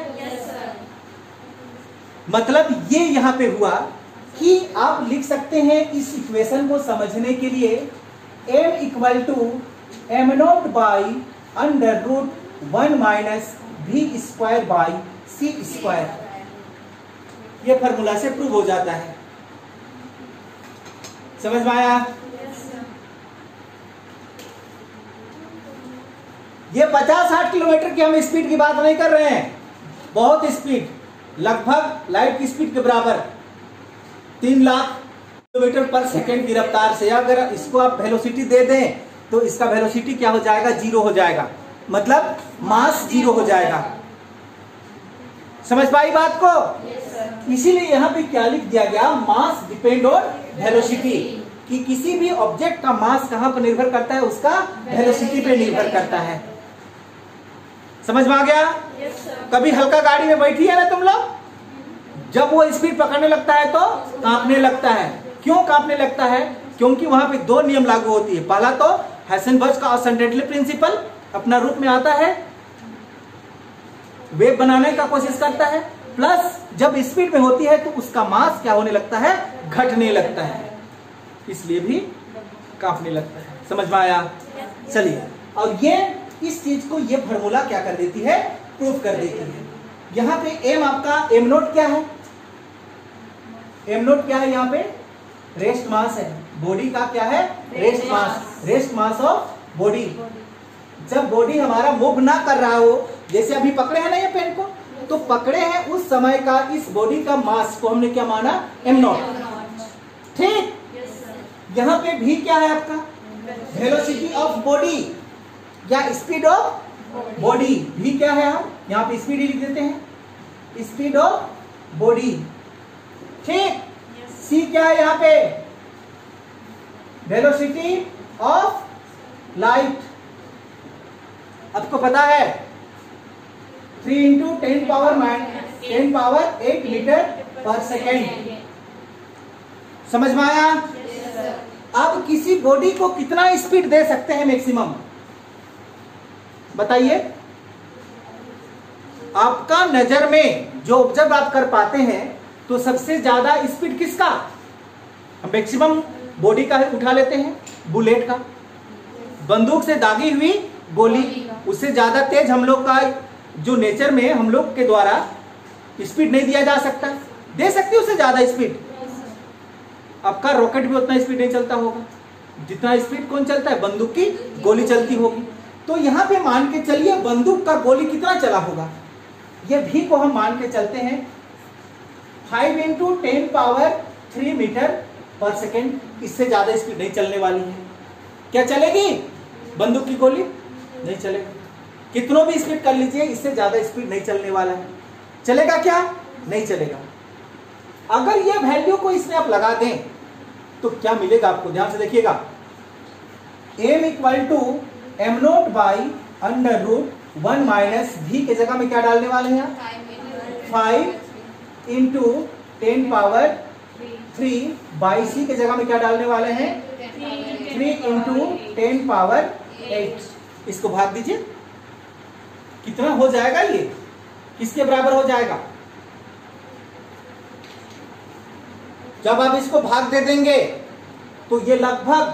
मतलब ये यहां पे हुआ कि आप लिख सकते हैं इस इक्वेशन को समझने के लिए m equal to m naught by under root 1 minus v square by c square. ये फॉर्मूला से प्रूव हो जाता है। समझ में आया? ये 50-60 किलोमीटर की हम स्पीड की बात नहीं कर रहे हैं, बहुत स्पीड, लगभग लाइट की स्पीड के बराबर 3 लाख किलोमीटर पर सेकंड की रफ्तार से अगर इसको आप वेलोसिटी दे दें तो इसका वेलोसिटी क्या हो जाएगा, 0 हो जाएगा, मतलब मास 0 हो जाएगा। समझ पाई बात को? इसीलिए यहां पे क्या लिख दिया गया, मास डिपेंड ऑन वेलोसिटी, कि किसी भी ऑब्जेक्ट का मास कहां पर निर्भर करता है, उसका वेलोसिटी पे निर्भर करता है। समझ में आ गया? कभी हल्का गाड़ी में बैठी है ना तुम लोग, जब वो स्पीड पकड़ने लगता है तो कांपने लगता है। क्यों कांपने लगता है? क्योंकि वहां पे 2 नियम लागू होती है। पहला तो हाइसेनबर्ग का असेंडेंटली प्रिंसिपल अपना रूप में आता है, वेव बनाने का कोशिश करता है, प्लस जब स्पीड में होती है तो उसका मास क्या होने लगता है, घटने लगता है, इसलिए भी कांपने लगता है। समझ में आया? चलिए, और ये इस चीज को ये फॉर्मूला क्या कर देती है, प्रूव कर देती है। यहाँ पे एम आपका एम नोट क्या है, एम नोट क्या है, यहाँ पे रेस्ट मास है, बॉडी का क्या है, rest mass, rest mass of body. जब बॉडी हमारा मूव ना कर रहा हो, जैसे अभी पकड़े हैं ना ये पेन को, तो पकड़े हैं उस समय का इस बॉडी का मास को हमने क्या माना, एम नॉट। ठीक, यहाँ पे भी क्या है आपका, वेलोसिटी ऑफ बॉडी या स्पीड ऑफ बॉडी। भी क्या है, हम यहाँ पे स्पीड ही लिख देते हैं, स्पीड ऑफ बॉडी। ठीक, सी क्या है यहाँ पे, वेलोसिटी ऑफ लाइट। आपको पता है 3 × 10 पावर 8 मीटर पर सेकेंड। समझ में आया? अब किसी बॉडी को कितना स्पीड दे सकते हैं मैक्सिमम, बताइए। आपका नजर में जो ऑब्जर्व आप कर पाते हैं, तो सबसे ज्यादा स्पीड किसका, हम मैक्सिमम बॉडी का उठा लेते हैं, बुलेट का, बंदूक से दागी हुई गोली, उससे ज्यादा तेज हम लोग का जो नेचर में हम लोग के द्वारा स्पीड नहीं दिया जा सकता। दे सकती उससे ज्यादा स्पीड, आपका रॉकेट भी उतना स्पीड नहीं चलता होगा जितना स्पीड कौन चलता है, बंदूक की गोली चलती होगी। तो यहाँ पे मान के चलिए बंदूक का गोली कितना चला होगा, ये भी को हम मान के चलते हैं 5 × 10 पावर 3 मीटर पर सेकेंड। इससे ज्यादा स्पीड नहीं चलने वाली है। क्या चलेगी बंदूक की गोली, नहीं चलेगा। कितनों भी स्पीड कर लीजिए, इससे ज्यादा स्पीड नहीं चलने वाला है। चलेगा क्या, नहीं चलेगा। अगर ये वैल्यू को इसमें आप लगा दें तो क्या मिलेगा आपको, ध्यान से देखिएगा। m = m0/√1 - v के जगह में क्या डालने वाले हैं, 5 × 10 पावर 3/c के जगह में क्या डालने वाले हैं, 3 × 10 पावर 8। इसको भाग दीजिए, कितना हो जाएगा, ये किसके बराबर हो जाएगा। जब आप इसको भाग दे देंगे तो ये लगभग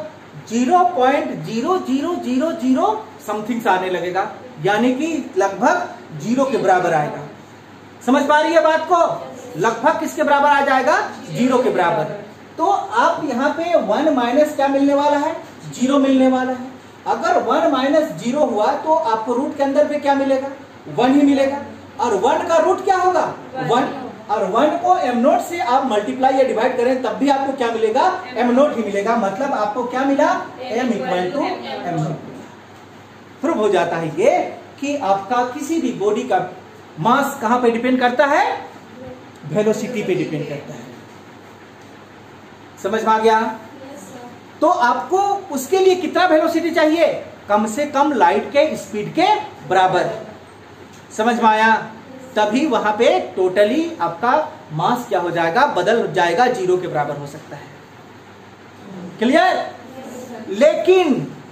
0.0000 समथिंग आने लगेगा, यानी कि लगभग 0 के बराबर आएगा। समझ पा रही है बात को, लगभग किसके बराबर आ जाएगा, 0 के बराबर। तो आप यहाँ पे 1 माइनस क्या मिलने वाला है, 0 मिलने वाला है। अगर 1 - 0 हुआ तो आपको रूट के अंदर पे क्या मिलेगा, 1 ही मिलेगा। और 1 का रूट क्या होगा, 1। और 1 को m0 से आप मल्टीप्लाई या डिवाइड करें तब भी आपको क्या मिलेगा, m0 ही मिलेगा। मतलब आपको क्या मिला, m = m0। प्रूव हो जाता है ये कि आपका किसी भी बॉडी का मास कहां पे डिपेंड करता है, वेलोसिटी पे डिपेंड करता है। समझ में आ गया? तो आपको उसके लिए कितना वेलोसिटी चाहिए, कम से कम लाइट के स्पीड के बराबर। समझ में आया? तभी वहां पे टोटली आपका मास क्या हो जाएगा, बदल जाएगा, 0 के बराबर हो सकता है। क्लियर? लेकिन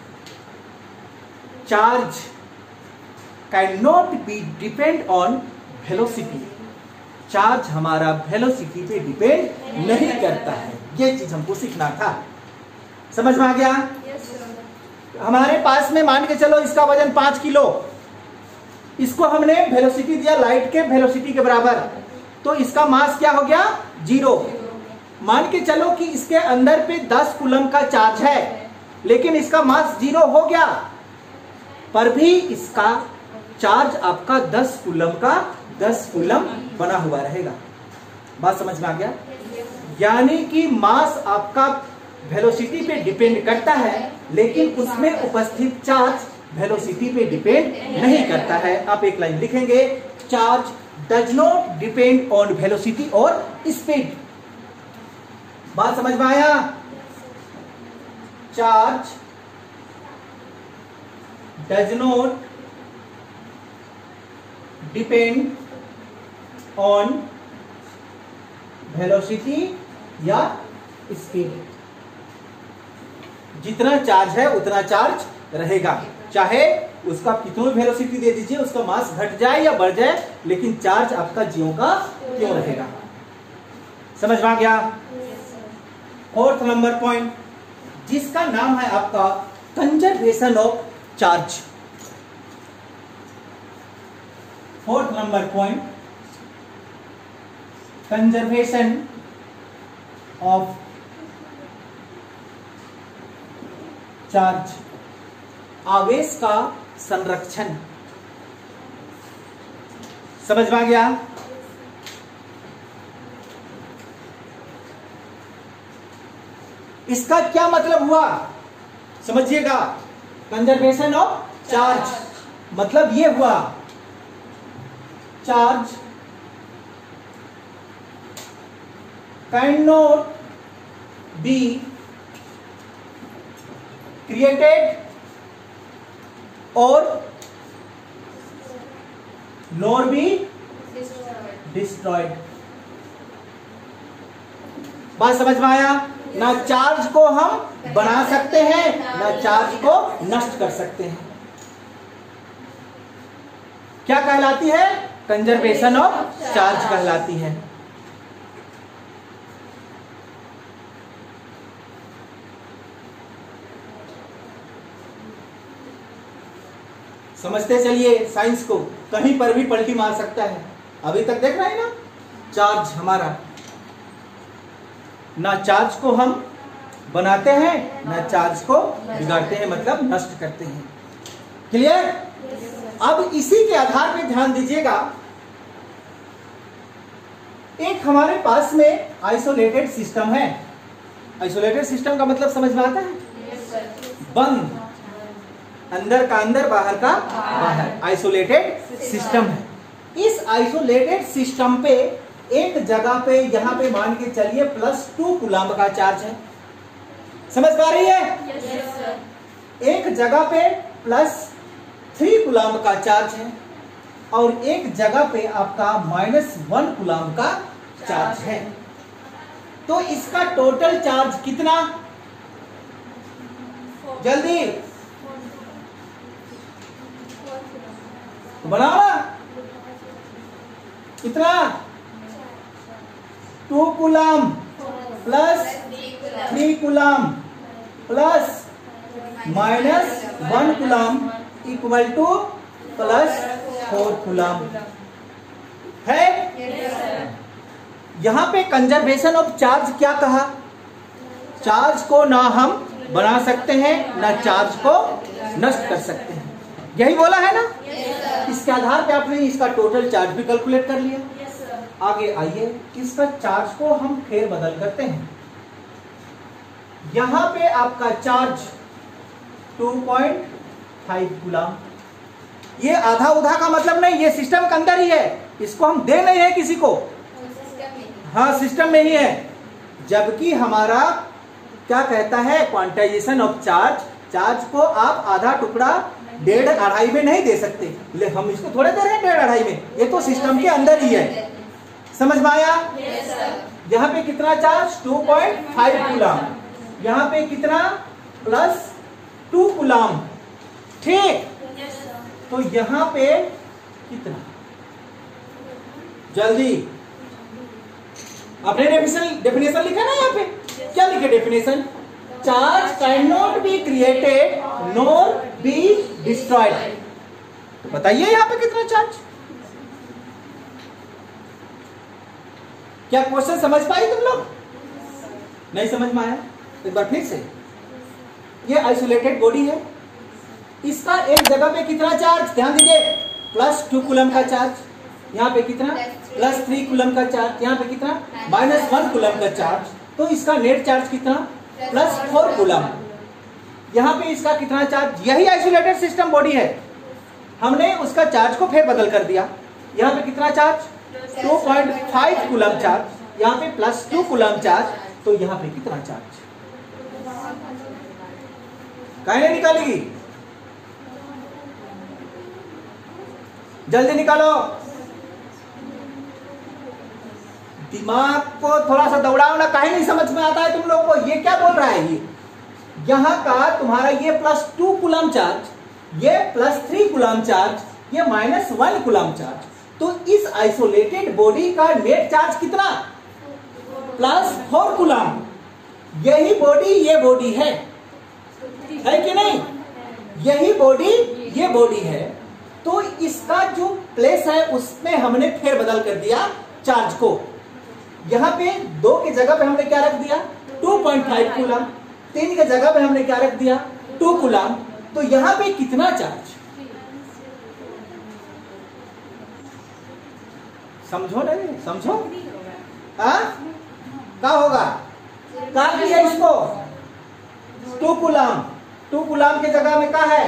charge can not be depend on velocity. Charge हमारा वेलोसिटी पे डिपेंड नहीं करता है। ये चीज हमको सीखना था। समझ में आ गया? हमारे पास में मान के चलो इसका वजन 5 किलो, इसको हमने वेलोसिटी दिया लाइट के वेलोसिटी के बराबर, तो इसका मास क्या हो गया, 0। मान के चलो कि इसके अंदर पे 10 कूलम का चार्ज है, लेकिन इसका मास 0 हो गया, पर भी इसका चार्ज आपका 10 कूलम बना हुआ रहेगा। बात समझ में आ गया? यानी कि मास आपका वेलोसिटी पे डिपेंड करता है, लेकिन उसमें उपस्थित चार्ज वेलोसिटी पे डिपेंड नहीं करता है। आप एक लाइन लिखेंगे, charge does not depend on velocity और स्पीड। बात समझ में आया? Charge does not depend on velocity या स्पीड। जितना चार्ज है उतना चार्ज रहेगा, चाहे उसका कितनी वेलोसिटी दे दीजिए, उसका मास घट जाए या बढ़ जाए, लेकिन चार्ज आपका ज्यों का क्यों रहेगा। समझ में आ गया। फोर्थ नंबर पॉइंट, जिसका नाम है आपका conservation of charge. Fourth number point, conservation of charge, आवेश का संरक्षण। समझ में आ गया। इसका क्या मतलब हुआ समझिएगा। कंजर्वेशन ऑफ चार्ज मतलब ये हुआ, charge can not be created और नॉर बी डिस्ट्रॉयड। बात समझ में आया। ना चार्ज को हम बना सकते हैं, ना चार्ज को नष्ट कर सकते हैं। क्या कहलाती है? कंजर्वेशन ऑफ चार्ज कहलाती है। समझते चलिए साइंस को, कहीं पर भी पलटी मार सकता है। अभी तक देख रहे हैं ना, चार्ज हमारा, ना चार्ज को हम बनाते हैं ना चार्ज को बिगाड़ते हैं, मतलब नष्ट करते हैं। क्लियर। अब इसी के आधार पर ध्यान दीजिएगा, एक हमारे पास में आइसोलेटेड सिस्टम है। आइसोलेटेड सिस्टम का मतलब समझ में आता है? बंद, अंदर का अंदर बाहर का बाहर, आइसोलेटेड सिस्टम है। इस आइसोलेटेड सिस्टम पे एक जगह पे, यहां पे मान के चलिए +2 कूलम्ब का चार्ज है। समझ पा रही है? Yes sir. एक जगह पे +3 कूलम्ब का चार्ज है और एक जगह पे आपका -1 कूलम्ब का चार्ज है। तो इसका टोटल चार्ज कितना? जल्दी बनाओ। कितना? 2 coulomb plus 3 coulomb plus -1 coulomb equal to +4 coulomb है। यहां पे कंजर्वेशन ऑफ चार्ज क्या कहा? चार्ज को ना हम बना सकते हैं ना चार्ज को नष्ट कर सकते हैं, यही बोला है ना। इसके आधार पे आपने इसका टोटल चार्ज भी कैलकुलेट कर लिया। आगे आइए, इसका चार्ज को हम फेर बदल करते हैं। यहां पे आपका चार्ज 2.5 कूलम्ब, ये आधा उधा का मतलब नहीं, ये सिस्टम के अंदर ही है, इसको हम दे नहीं है किसी को। हाँ, सिस्टम में ही है। जबकि हमारा क्या कहता है, क्वांटाइजेशन ऑफ चार्ज, चार्ज को आप आधा टुकड़ा 1.5-2.5 में नहीं दे सकते, ले हम इसको थोड़े दे रहे हैं 1.5-2.5 में, ये तो सिस्टम के अंदर ही है। समझ में आया? यहाँ पे कितना चार्ज? 2.5 कूलम्ब, यहाँ पे कितना? +2 कूलम्ब, ठीक। तो यहाँ पे कितना? जल्दी आपने डेफिनेशन लिखा ना यहाँ पे, क्या लिखे definition? Charge can not be created nor be destroyed. तो बताइए यहाँ पे कितना चार्ज? क्या क्वेश्चन समझ पाई तुम लोग? नहीं समझ में आया? एक बार फिर से, ये आइसोलेटेड बॉडी है, इसका एक जगह पे कितना चार्ज? ध्यान दीजिए, +2 कूलम्ब का चार्ज, यहाँ पे कितना? +3 कूलम्ब का चार्ज, यहाँ पे कितना? -1 कूलम्ब का चार्ज। तो इसका नेट चार्ज कितना? +4 कूलम्ब। यहाँ पे इसका कितना चार्ज? यही आइसोलेटेड सिस्टम बॉडी है, हमने उसका चार्ज को फेर बदल कर दिया। यहाँ पे कितना चार्ज? 2.5 कूलम्ब चार्ज, यहाँ पे +2 कूलम्ब चार्ज। तो यहाँ पे कितना चार्ज? काहे निकालेगी? जल्दी निकालो, दिमाग को थोड़ा सा दौड़ाओ ना, काहे नहीं समझ में आता है तुम लोग को? ये क्या बोल रहा है? ये यहाँ का तुम्हारा ये +2 कूलम्ब चार्ज, ये +3 कूलम चार्ज, ये -1 कूलम चार्ज। तो इस आइसोलेटेड बॉडी का नेट चार्ज कितना? +4 कूलम। यही बॉडी ये बॉडी है कि नहीं? यही बॉडी ये बॉडी है। तो इसका जो प्लेस है उसमें हमने फेर बदल कर दिया चार्ज को। यहां पे 2 की जगह पे हमने क्या रख दिया? 2.5 कूलम। 3 की जगह पे हमने क्या रख दिया? 2 कूलम। तो यहां पे कितना चार्ज? समझो ना, समझो। क्या होगा? क्या किया इसको? 2 कूलम। 2 कूलम की जगह में क्या है?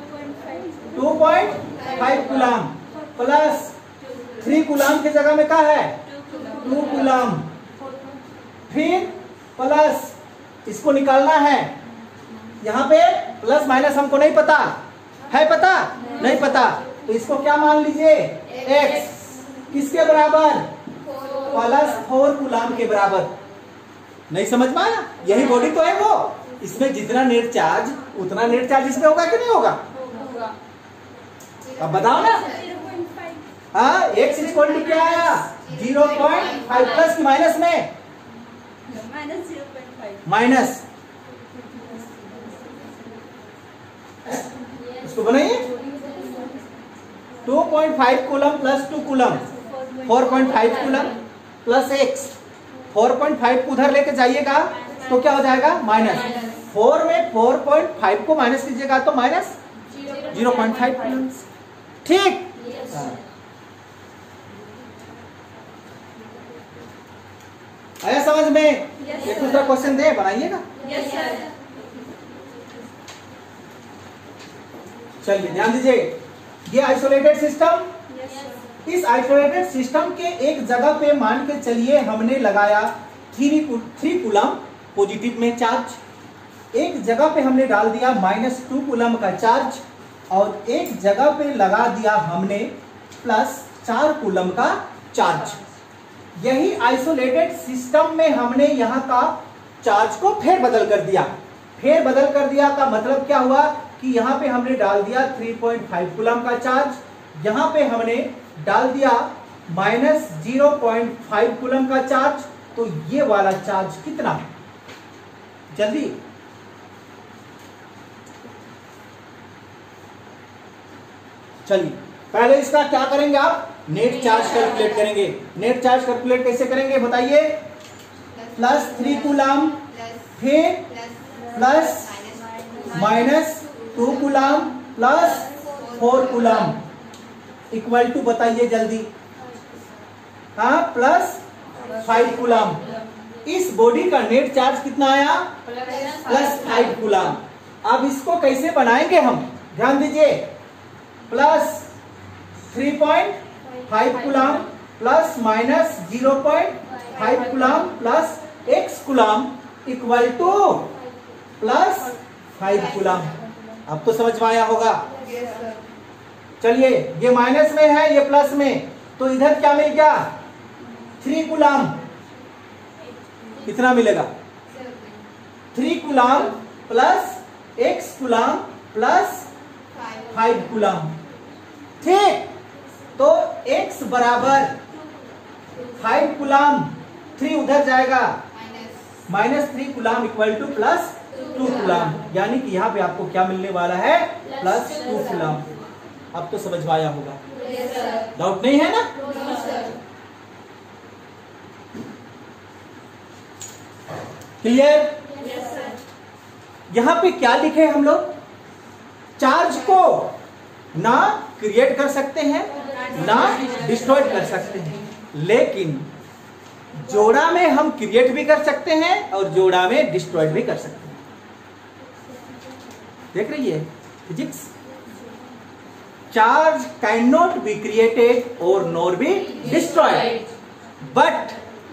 2.5 कूलम प्लस 3 कूलम की जगह में क्या है? 2 कूलम। फिर प्लस इसको निकालना है। यहां पे प्लस माइनस हमको नहीं पता है, पता नहीं पता, तो इसको क्या मान लीजिए? x। किसके बराबर? +4 कूलम के बराबर। नहीं समझ में आया? यही बॉडी तो है वो। इसमें जितना नेट चार्ज उतना नेट चार्ज इसमें होगा कि नहीं होगा? अब बताओ ना। हाँ, x इक्वल टू क्या आया? 0.5 प्लस की माइनस में? माइनस। इसको बनाइए। 2.5 coulomb plus 2 coulomb 4.5 coulomb plus x। 4.5 को उधर लेके जाइएगा तो क्या हो जाएगा? माइनस। 4 में 4.5 को माइनस कीजिएगा तो माइनस 0.5 कूलम। ठीक। आया समझ में? एक दूसरा क्वेश्चन दे, बनाइएगा। चलिए ध्यान दीजिए। ये आइसोलेटेड सिस्टम, इस आइसोलेटेड सिस्टम के एक जगह पे मान के चलिए हमने लगाया 3 कूलम पॉजिटिव में चार्ज। एक जगह पे हमने डाल दिया -2 कूलम का चार्ज और एक जगह पे लगा दिया हमने +4 कूलम का चार्ज। यही आइसोलेटेड सिस्टम में हमने यहां का चार्ज को फेर बदल कर दिया। फेर बदल कर दिया का मतलब क्या हुआ कि यहां पे हमने डाल दिया 3.5 कूलम का चार्ज, यहां पे हमने डाल दिया -0.5 कूलम का चार्ज। तो ये वाला चार्ज कितना? जल्दी। चलिए पहले इसका क्या करेंगे आप? नेट चार्ज कैलकुलेट करेंगे। नेट चार्ज कैलकुलेट कैसे करेंगे बताइए? +3 कूलम, फिर plus -2 coulomb plus 4 coulomb equal to बताइए जल्दी। हाँ, +5 कूलम। इस बॉडी का नेट चार्ज कितना आया? +5 कूलम। अब इसको कैसे बनाएंगे हम? ध्यान दीजिए। +3.5 coulomb plus -0.5 coulomb plus x coulomb equal to +5 coulomb. अब तो समझ में आया होगा। चलिए, ये माइनस में है, ये प्लस में, तो इधर क्या मिल गया? 3 कूलम। कितना मिलेगा? 3 coulomb plus x coulomb plus 5 coulomb. ठीक। तो x बराबर 5 कूलम, 3 उधर जाएगा, -3 कूलम इक्वल टू +2 कूलम। यानी कि यहाँ पे आपको क्या मिलने वाला है? +2 कूलम। अब तो समझ में आया होगा। डाउट नहीं है ना? क्लियर? यहां पे क्या लिखे हम लोग? चार्ज को ना क्रिएट कर सकते हैं ना डिस्ट्रॉय कर सकते हैं, लेकिन जोड़ा में हम क्रिएट भी कर सकते हैं और जोड़ा में डिस्ट्रॉय भी कर सकते हैं। देख रही है physics? Charge can not be created और nor be destroyed, but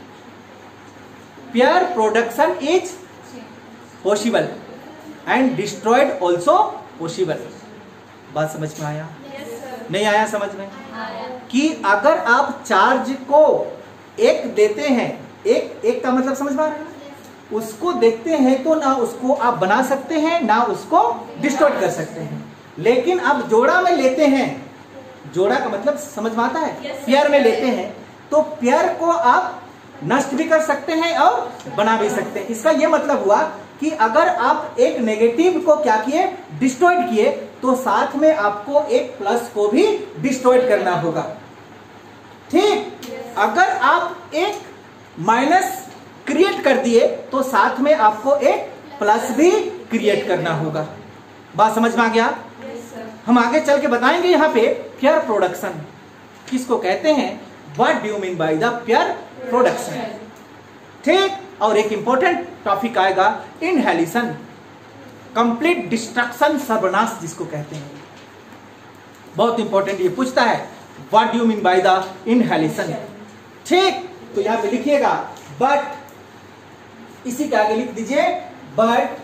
pair production is possible and destroyed also possible. बात समझ में आया? नहीं आया समझ में? कि अगर आप चार्ज को एक देते हैं, एक का मतलब समझ में आ रहा है? उसको देखते हैं तो ना उसको आप बना सकते हैं ना उसको डिस्ट्रॉय कर सकते हैं। लेकिन अब जोड़ा में लेते हैं, जोड़ा का मतलब समझ में आता है, पेयर में लेते हैं तो पेयर को आप नष्ट भी कर सकते हैं और बना भी सकते हैं। इसका यह मतलब हुआ कि अगर आप एक नेगेटिव को क्या किए, डिस्ट्रॉयड किए, तो साथ में आपको एक प्लस को भी डिस्ट्रॉयड करना होगा। ठीक, अगर आप एक माइनस क्रिएट कर दिए तो साथ में आपको एक प्लस भी क्रिएट करना होगा। बात समझ में आ गया? हम आगे चल के बताएंगे यहाँ पे पेयर प्रोडक्शन किसको कहते हैं, what do you mean by the pair production. ठीक, और एक इंपॉर्टेंट टॉपिक आएगा इनहेलिशन, कंप्लीट डिस्ट्रक्शन, सर्वनाश जिसको कहते हैं। बहुत इंपॉर्टेंट ये पूछता है what do you mean by the annihilation. ठीक, तो यहां पे लिखिएगा बट, इसी के आगे लिख दीजिए but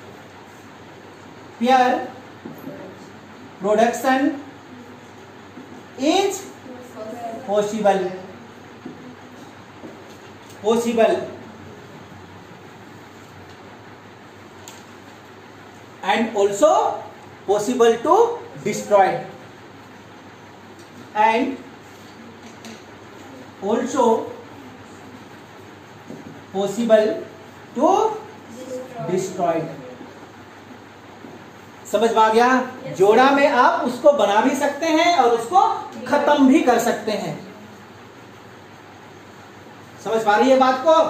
pair production is possible and also possible to destroy and also possible to destroy। समझ में आ गया? जोड़ा में आप उसको बना भी सकते हैं और उसको खत्म भी कर सकते हैं। समझ पा रही है बात को?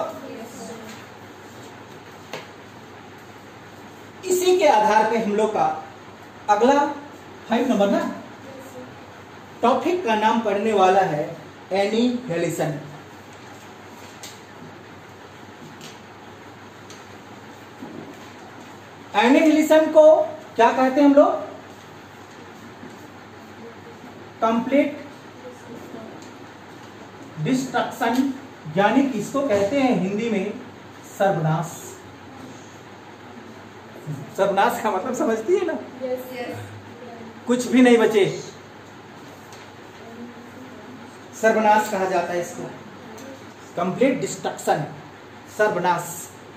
इसी के आधार पे हम लोग का अगला 5 नंबर ना टॉपिक का नाम पढ़ने वाला है एनिहिलेशन। एनिहिलेशन को क्या कहते हैं हम लोग? कंप्लीट डिस्ट्रक्शन, यानी कि इसको कहते हैं हिंदी में सर्वनाश। सर्वनाश का मतलब समझती है ना? कुछ भी नहीं बचे, सर्वनाश कहा जाता है इसको, कंप्लीट डिस्ट्रक्शन, सर्वनाश।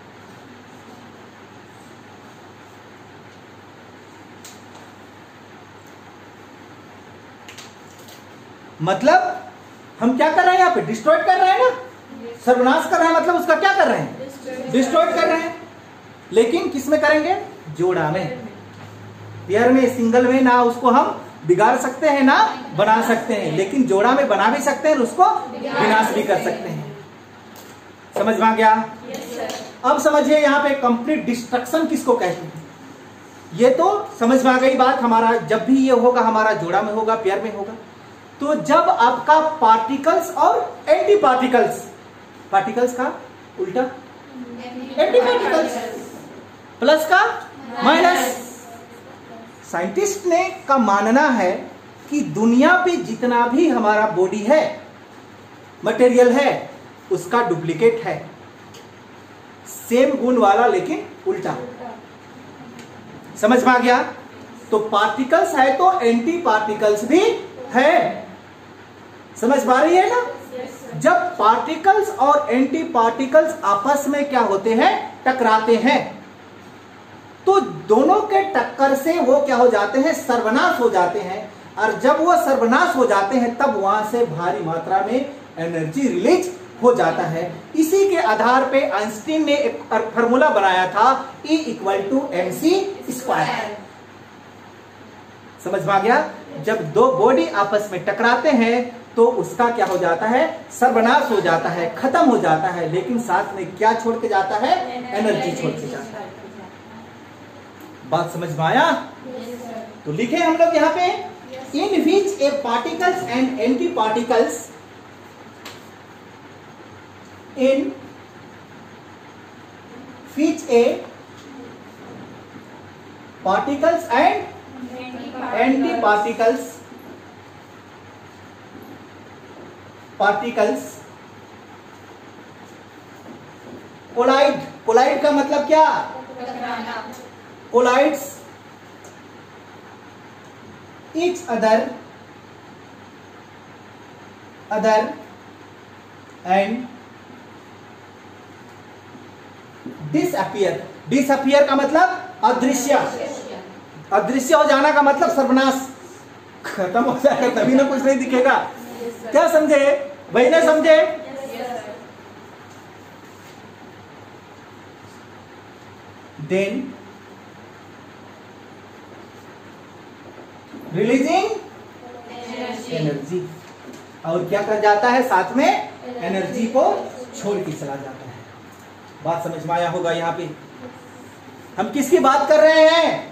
मतलब हम क्या कर रहे हैं यहाँ पे? डिस्ट्रॉय कर रहे हैं ना, सर्वनाश कर रहे हैं, मतलब उसका क्या कर रहे हैं? डिस्ट्रॉय कर रहे हैं। लेकिन किस में करेंगे? जोड़ा में। पेयर में, सिंगल में ना उसको हम बिगाड़ सकते हैं ना बना सकते हैं, लेकिन जोड़ा में बना भी सकते हैं और उसको विनाश भी कर सकते हैं। समझ में आ गया? अब समझिए यहाँ पे कंप्लीट डिस्ट्रक्शन किसको कहते हैं। ये तो समझ में आ गई बात। हमारा जब भी ये होगा हमारा जोड़ा में होगा, पेयर में होगा, तो जब आपका पार्टिकल्स और एंटी पार्टिकल्स, पार्टिकल्स का उल्टा एंटी पार्टिकल्स, प्लस का माइनस। साइंटिस्ट ने का मानना है कि दुनिया पे जितना भी हमारा बॉडी है, मटेरियल है, उसका डुप्लीकेट है, सेम गुण वाला लेकिन उल्टा। समझ में आ गया? तो पार्टिकल्स है तो एंटी पार्टिकल्स भी है। समझ पा रही है ना? जब पार्टिकल्स और एंटी पार्टिकल्स आपस में क्या होते हैं? टकराते हैं, तो दोनों के टक्कर से वो क्या हो जाते हैं? सर्वनाश हो जाते हैं। और जब वो सर्वनाश हो जाते हैं तब वहां से भारी मात्रा में एनर्जी रिलीज हो जाता है। इसी के आधार पे आइंस्टीन ने एक फार्मूला बनाया था E = mc²। समझ में आ गया? जब दो बॉडी आपस में टकराते हैं तो उसका क्या हो जाता है? सर्वनाश हो जाता है, खत्म हो जाता है, लेकिन साथ में क्या छोड़ के जाता है? एनर्जी छोड़ के जाता है। बात समझ में आया? तो लिखे हम लोग यहाँ पे in which a particles and anti particles, in which a particles and anti particles, particles collide. Collide का मतलब क्या? Collides each other and disappear। disappear का मतलब अदृश्य, अदृश्य हो जाना का मतलब सर्वनाश, खत्म हो जाएगा, तभी ना कुछ नहीं दिखेगा। क्या समझे? वही ना समझे? देन रिलीजिंग एनर्जी, और क्या कर जाता है साथ में? एनर्जी को छोड़ के चला जाता है। बात समझ में आया होगा। यहाँ पे हम किसकी बात कर रहे हैं?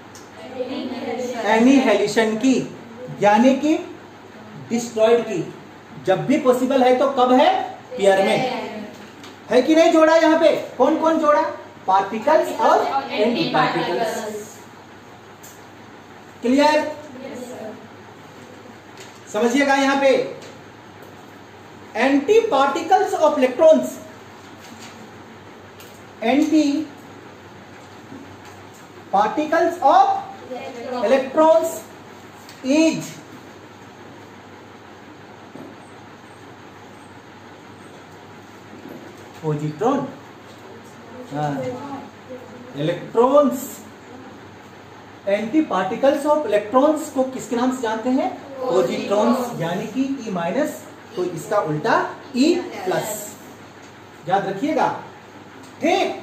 एनिहिलेशन की, यानी कि डिस्ट्रॉयड की। जब भी पॉसिबल है तो कब है? पेयर में, है कि नहीं? जोड़ा यहाँ पे कौन कौन जोड़ा? पार्टिकल्स और एंटी पार्टिकल्स। क्लियर? समझिएगा यहाँ पे, anti particles of electrons, anti particles of electrons is positron. Electrons, anti particles of electrons को किसके नाम से जानते हैं? पॉजिट्रॉन्स, यानी कि ई माइनस, तो इसका उल्टा ई प्लस। याद रखिएगा, ठीक?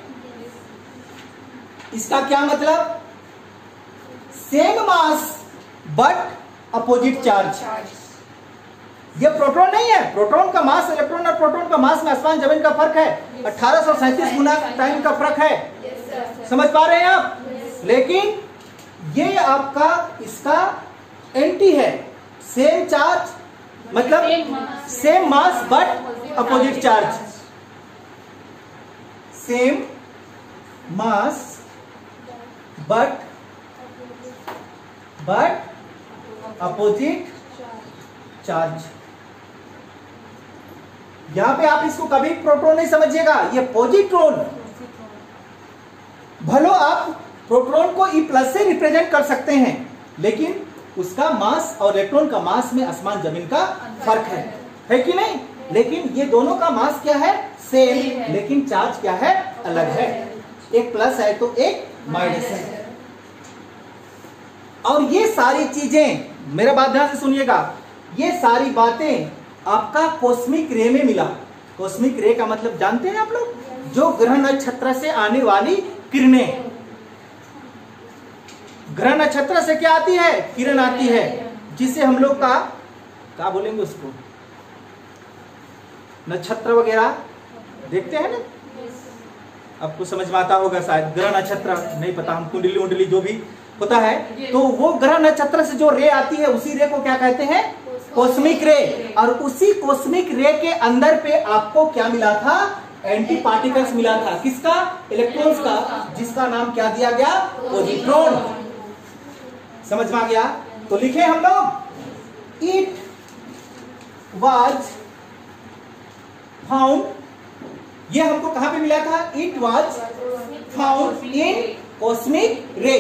इसका क्या मतलब? Same mass but opposite charge. ये प्रोटॉन नहीं है। प्रोटॉन का मास, इलेक्ट्रॉन और प्रोटॉन का मास में आसमान जमीन का फर्क है। 1837 गुना टाइम का फर्क है। समझ पा रहे हैं आप? लेकिन ये आपका इसका एंटी है। सेम चार्ज मतलब same mass but opposite charge. Same mass but opposite charge. यहां पे आप इसको कभी प्रोटॉन नहीं समझिएगा, ये पॉजिट्रॉन। भलो आप प्रोटॉन को ई प्लस से रिप्रेजेंट कर सकते हैं, लेकिन उसका मास और इलेक्ट्रॉन का मास में आसमान जमीन का फर्क है कि नहीं? लेकिन ये दोनों का मास क्या है? सेम, लेकिन चार्ज क्या है? अलग है। एक प्लस है तो एक माइनस है। और ये सारी चीजें, मेरा बात ध्यान से सुनिएगा, ये सारी बातें आपका कॉस्मिक रे में मिला। कॉस्मिक रे का मतलब जानते हैं आप लोग? जो ग्रह नक्षत्र से आने वाली किरणें। ग्रह नक्षत्र से क्या आती है? किरण आती है, जिसे हम लोग का क्या बोलेंगे उसको? नक्षत्र वगैरह देखते हैं ना, आपको समझ में आता होगा शायद। ग्रह नक्षत्र नहीं पता, हम कुंडली उंडली जो भी होता है, तो वो ग्रह नक्षत्र से जो रे आती है उसी रे को क्या कहते हैं? कॉस्मिक रे। और उसी कॉस्मिक रे के अंदर पे आपको क्या मिला था? एंटी पार्टिकल्स मिला था। किसका? इलेक्ट्रॉन्स का, जिसका नाम क्या दिया गया? पॉजिट्रॉन। समझ में आ गया? तो लिखे हम लोग, इट वाज फाउंड, ये हमको कहां पे मिला था? It was found in cosmic ray.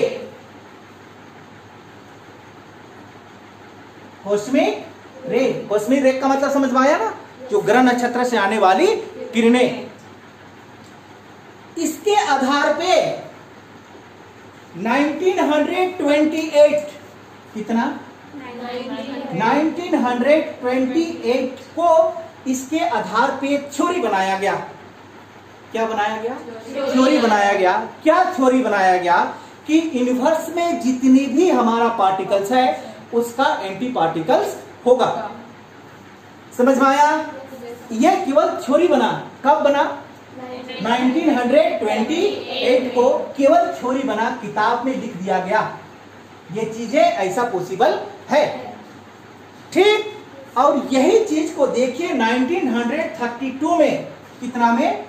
Cosmic ray, cosmic ray का मतलब समझ में आया ना? जो ग्रह नक्षत्र से आने वाली किरणें। इसके आधार पे 1928 कितना? 1928 को इसके आधार पे थ्योरी बनाया गया। क्या बनाया गया? थ्योरी बनाया गया। क्या थ्योरी बनाया गया? कि यूनिवर्स में जितनी भी हमारा पार्टिकल्स है उसका एंटी पार्टिकल्स होगा। समझ में आया? यह केवल थ्योरी बना। कब बना? 1928 को केवल थ्योरी बना, किताब में लिख दिया गया ये चीजें ऐसा पॉसिबल है। ठीक? और यही चीज को देखिए 1932 में, कितना में?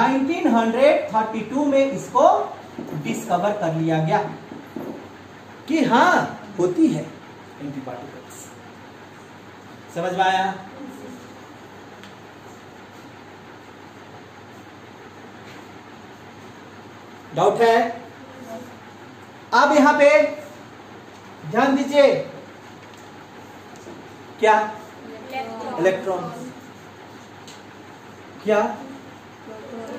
1932 में इसको डिस्कवर कर लिया गया कि हाँ होती है एंटी पार्टिकल्स। समझ में आया? डाउट है? अब यहां पे ध्यान दीजिए, क्या? इलेक्ट्रॉन। क्या?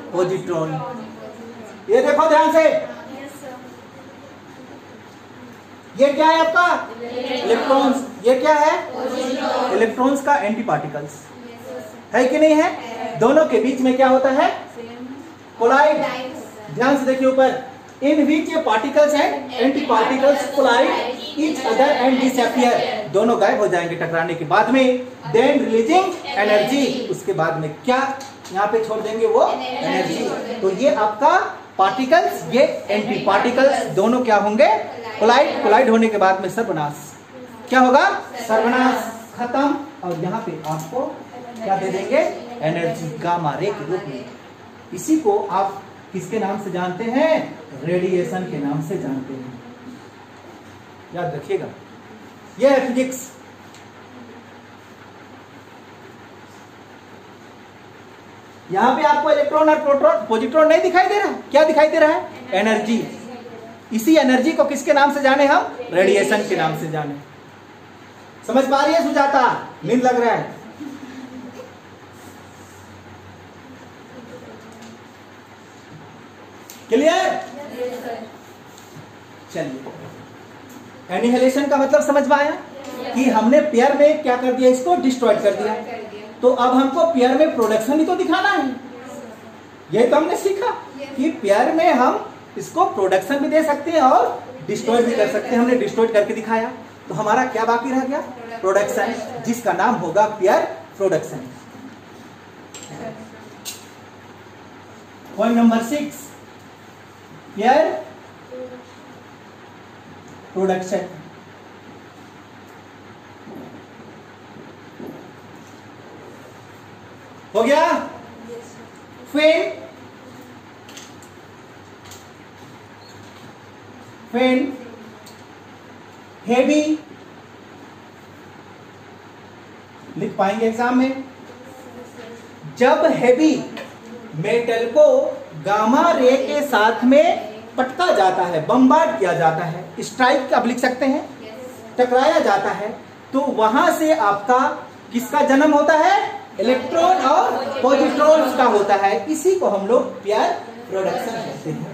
पॉजिट्रॉन। ये देखो ध्यान से, ये क्या है आपका इलेक्ट्रॉन्स, ये क्या है इलेक्ट्रॉन्स का एंटी पार्टिकल्स, है कि नहीं है। दोनों के बीच में क्या होता है कोलाइड। ध्यान से देखिए ऊपर, इन विच ये particles and anti particles collide each other and disappear, दोनों गायब हो जाएंगे टकराने के बाद में। देन रिलीजिंग एनर्जी, उसके बाद में क्या यहाँ पे छोड़ देंगे वो एनर्जी। तो ये आपका पार्टिकल्स, ये एंटी पार्टिकल्स, दोनों क्या होंगे कोलाइड। कोलाइड होने के बाद में सर्वनाश, क्या होगा सर्वनाश, खत्म। और यहाँ पे आपको क्या दे देंगे एनर्जी गामा रे के रूप में। इसी को आप किसके नाम से जानते हैं, रेडिएशन के नाम से जानते हैं, याद रखिएगा। यह है फिजिक्स। यहां पे आपको इलेक्ट्रॉन और प्रोटॉन पॉजिट्रॉन नहीं दिखाई दे रहा, क्या दिखाई दे रहा है एनर्जी। इसी एनर्जी को किसके नाम से जाने हम, रेडिएशन के नाम से जाने। समझ पा रही है सुजाता, नींद लग रहा है। क्लियर, चलिए एनिहिलेशन का मतलब समझ में आया कि हमने पेयर में क्या कर दिया, इसको डिस्ट्रॉय कर दिया। तो अब हमको पेयर में प्रोडक्शन ही तो दिखाना है। यही तो हमने सीखा कि पेयर में हम इसको प्रोडक्शन भी दे सकते हैं और डिस्ट्रॉय भी कर सकते हैं। हमने डिस्ट्रॉय करके दिखाया। तो हमारा क्या बाकी रह गया, प्रोडक्शन, जिसका नाम होगा pair production. Point number 6, pair production. हो गया। फिर हेवी लिख पाएंगे एग्जाम में। जब हेवी मेटल को गामा रे के साथ में पटका जाता है, बम्बार्ड किया जाता है, स्ट्राइक आप लिख सकते हैं, टकराया जाता है, तो वहां से आपका किसका जन्म होता है, इलेक्ट्रॉन और पॉजिट्रॉन्स का होता है। इसी को हम लोग पेयर प्रोडक्शन कहते हैं।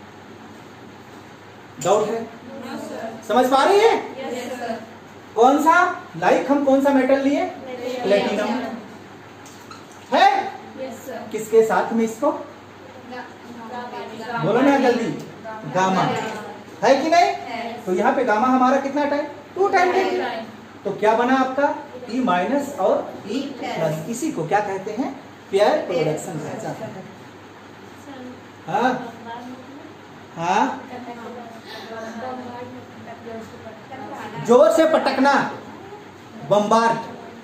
डाउट है, समझ पा रही है? कौन सा, लाइक हम कौन सा मेटल लिए, प्लेटिनम है, किसके साथ में इसको बोलो ना जल्दी, गामा है कि नहीं। तो यहाँ पे गामा हमारा कितना टाइम, 2 टाइम। तो क्या बना आपका E माइनस और E प्लस। इसी को क्या कहते हैं, पेयर प्रोडक्शन कहा जाता है। हाँ हाँ, जोर से पटकना, बम्बार्ड,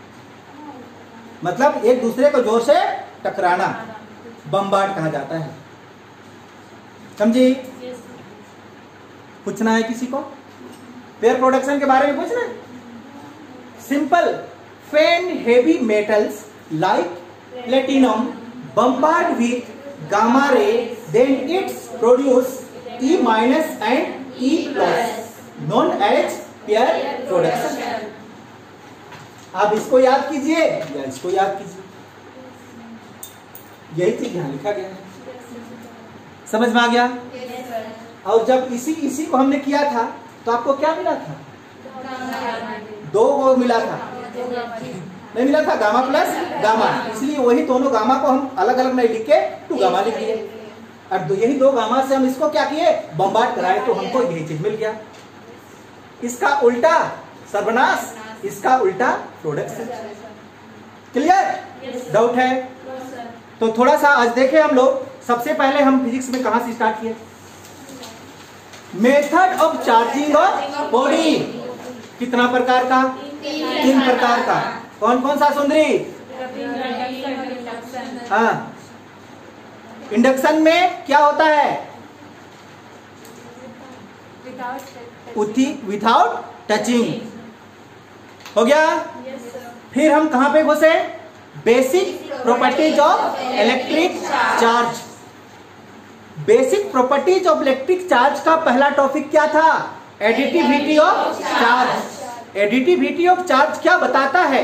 मतलब एक दूसरे को जोर से टकराना, बम्बार्ड कहा जाता है। समझी? पूछना है किसी को पेयर प्रोडक्शन के बारे में, पूछना है? Simple, when heavy metals like platinum bombard with gamma ray, then it's produce E minus and E plus, known as pair production। आप इसको याद कीजिए या इसको याद कीजिए, यही चीज यहां लिखा गया है। समझ में आ गया? और जब इसी को हमने किया था तो आपको क्या मिला था, 2 को मिला था, नहीं मिला था, गामा प्लस गामा। इसलिए वही दोनों गामा को हम अलग अलग नहीं लिख के 2 गामा लिख दिए। और यही 2 गामा से हम इसको क्या किए, बम्बार्ड कराए, तो हमको यही चीज मिल गया। इसका उल्टा सर्वनाश, इसका उल्टा प्रोडक्शन। क्लियर? डाउट है? तो थोड़ा सा आज देखें हम लोग। सबसे पहले हम फिजिक्स में कहां से स्टार्ट किए, method of charging of body. कितना प्रकार का, 3 प्रकार का। कौन कौन सा सुंदरी? हाँ, इंडक्शन में क्या होता है, विदाउट टचिंग। हो गया? फिर हम कहां पे घुसे, basic properties of electric charge. Basic properties of electric charge का पहला टॉपिक क्या था, additivity of charge. Additivity of charge क्या बताता है,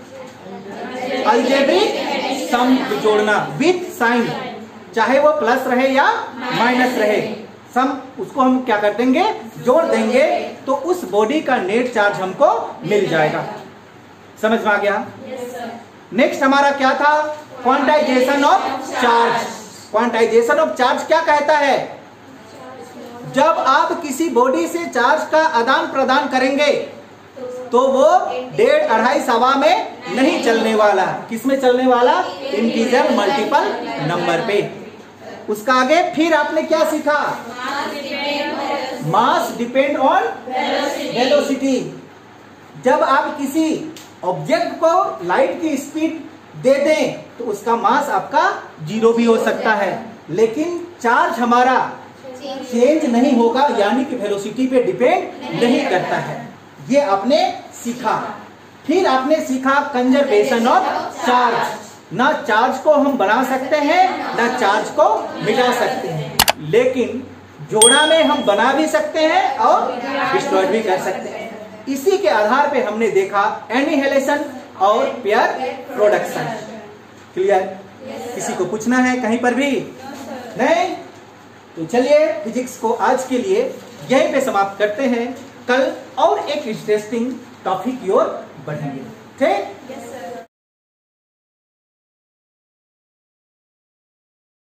अलजेब्रिक सम जोड़ना विथ साइन, चाहे वो प्लस रहे या माइनस रहे, सम उसको हम क्या कर देंगे, जोड़ देंगे, तो उस बॉडी का नेट चार्ज हमको मिल जाएगा। समझ में आ गया? नेक्स्ट हमारा क्या था? Quantization of charge. Quantization of charge क्या कहता है? जब आप किसी बॉडी से चार्ज का आदान प्रदान करेंगे तो वो 1.5-2.5 सवा में नहीं चलने वाला। किसमें चलने वाला? इंटीजर मल्टीपल नंबर पे। उसका आगे फिर आपने क्या सीखा? Mass depend on velocity. जब आप किसी ऑब्जेक्ट को लाइट की स्पीड दे दें तो उसका मास आपका 0 भी हो सकता है, लेकिन चार्ज हमारा चेंज नहीं होगा, यानी कि वेलोसिटी पे डिपेंड नहीं करता है। ये आपने सीखा। फिर आपने सीखा कंजर्वेशन ऑफ चार्ज। ना चार्ज को हम बढ़ा सकते हैं ना चार्ज को मिटा सकते हैं, लेकिन जोड़ा में हम बना भी सकते हैं और डिस्ट्रॉय भी कर सकते हैं। इसी के आधार पे हमने देखा एनिहिलेशन और पेयर प्रोडक्शन। क्लियर? किसी को पूछना है कहीं पर भी? नहीं? तो चलिए फिजिक्स को आज के लिए यहीं पे समाप्त करते हैं। कल और एक इंटरेस्टिंग टॉपिक की ओर बढ़ेंगे। ठीक?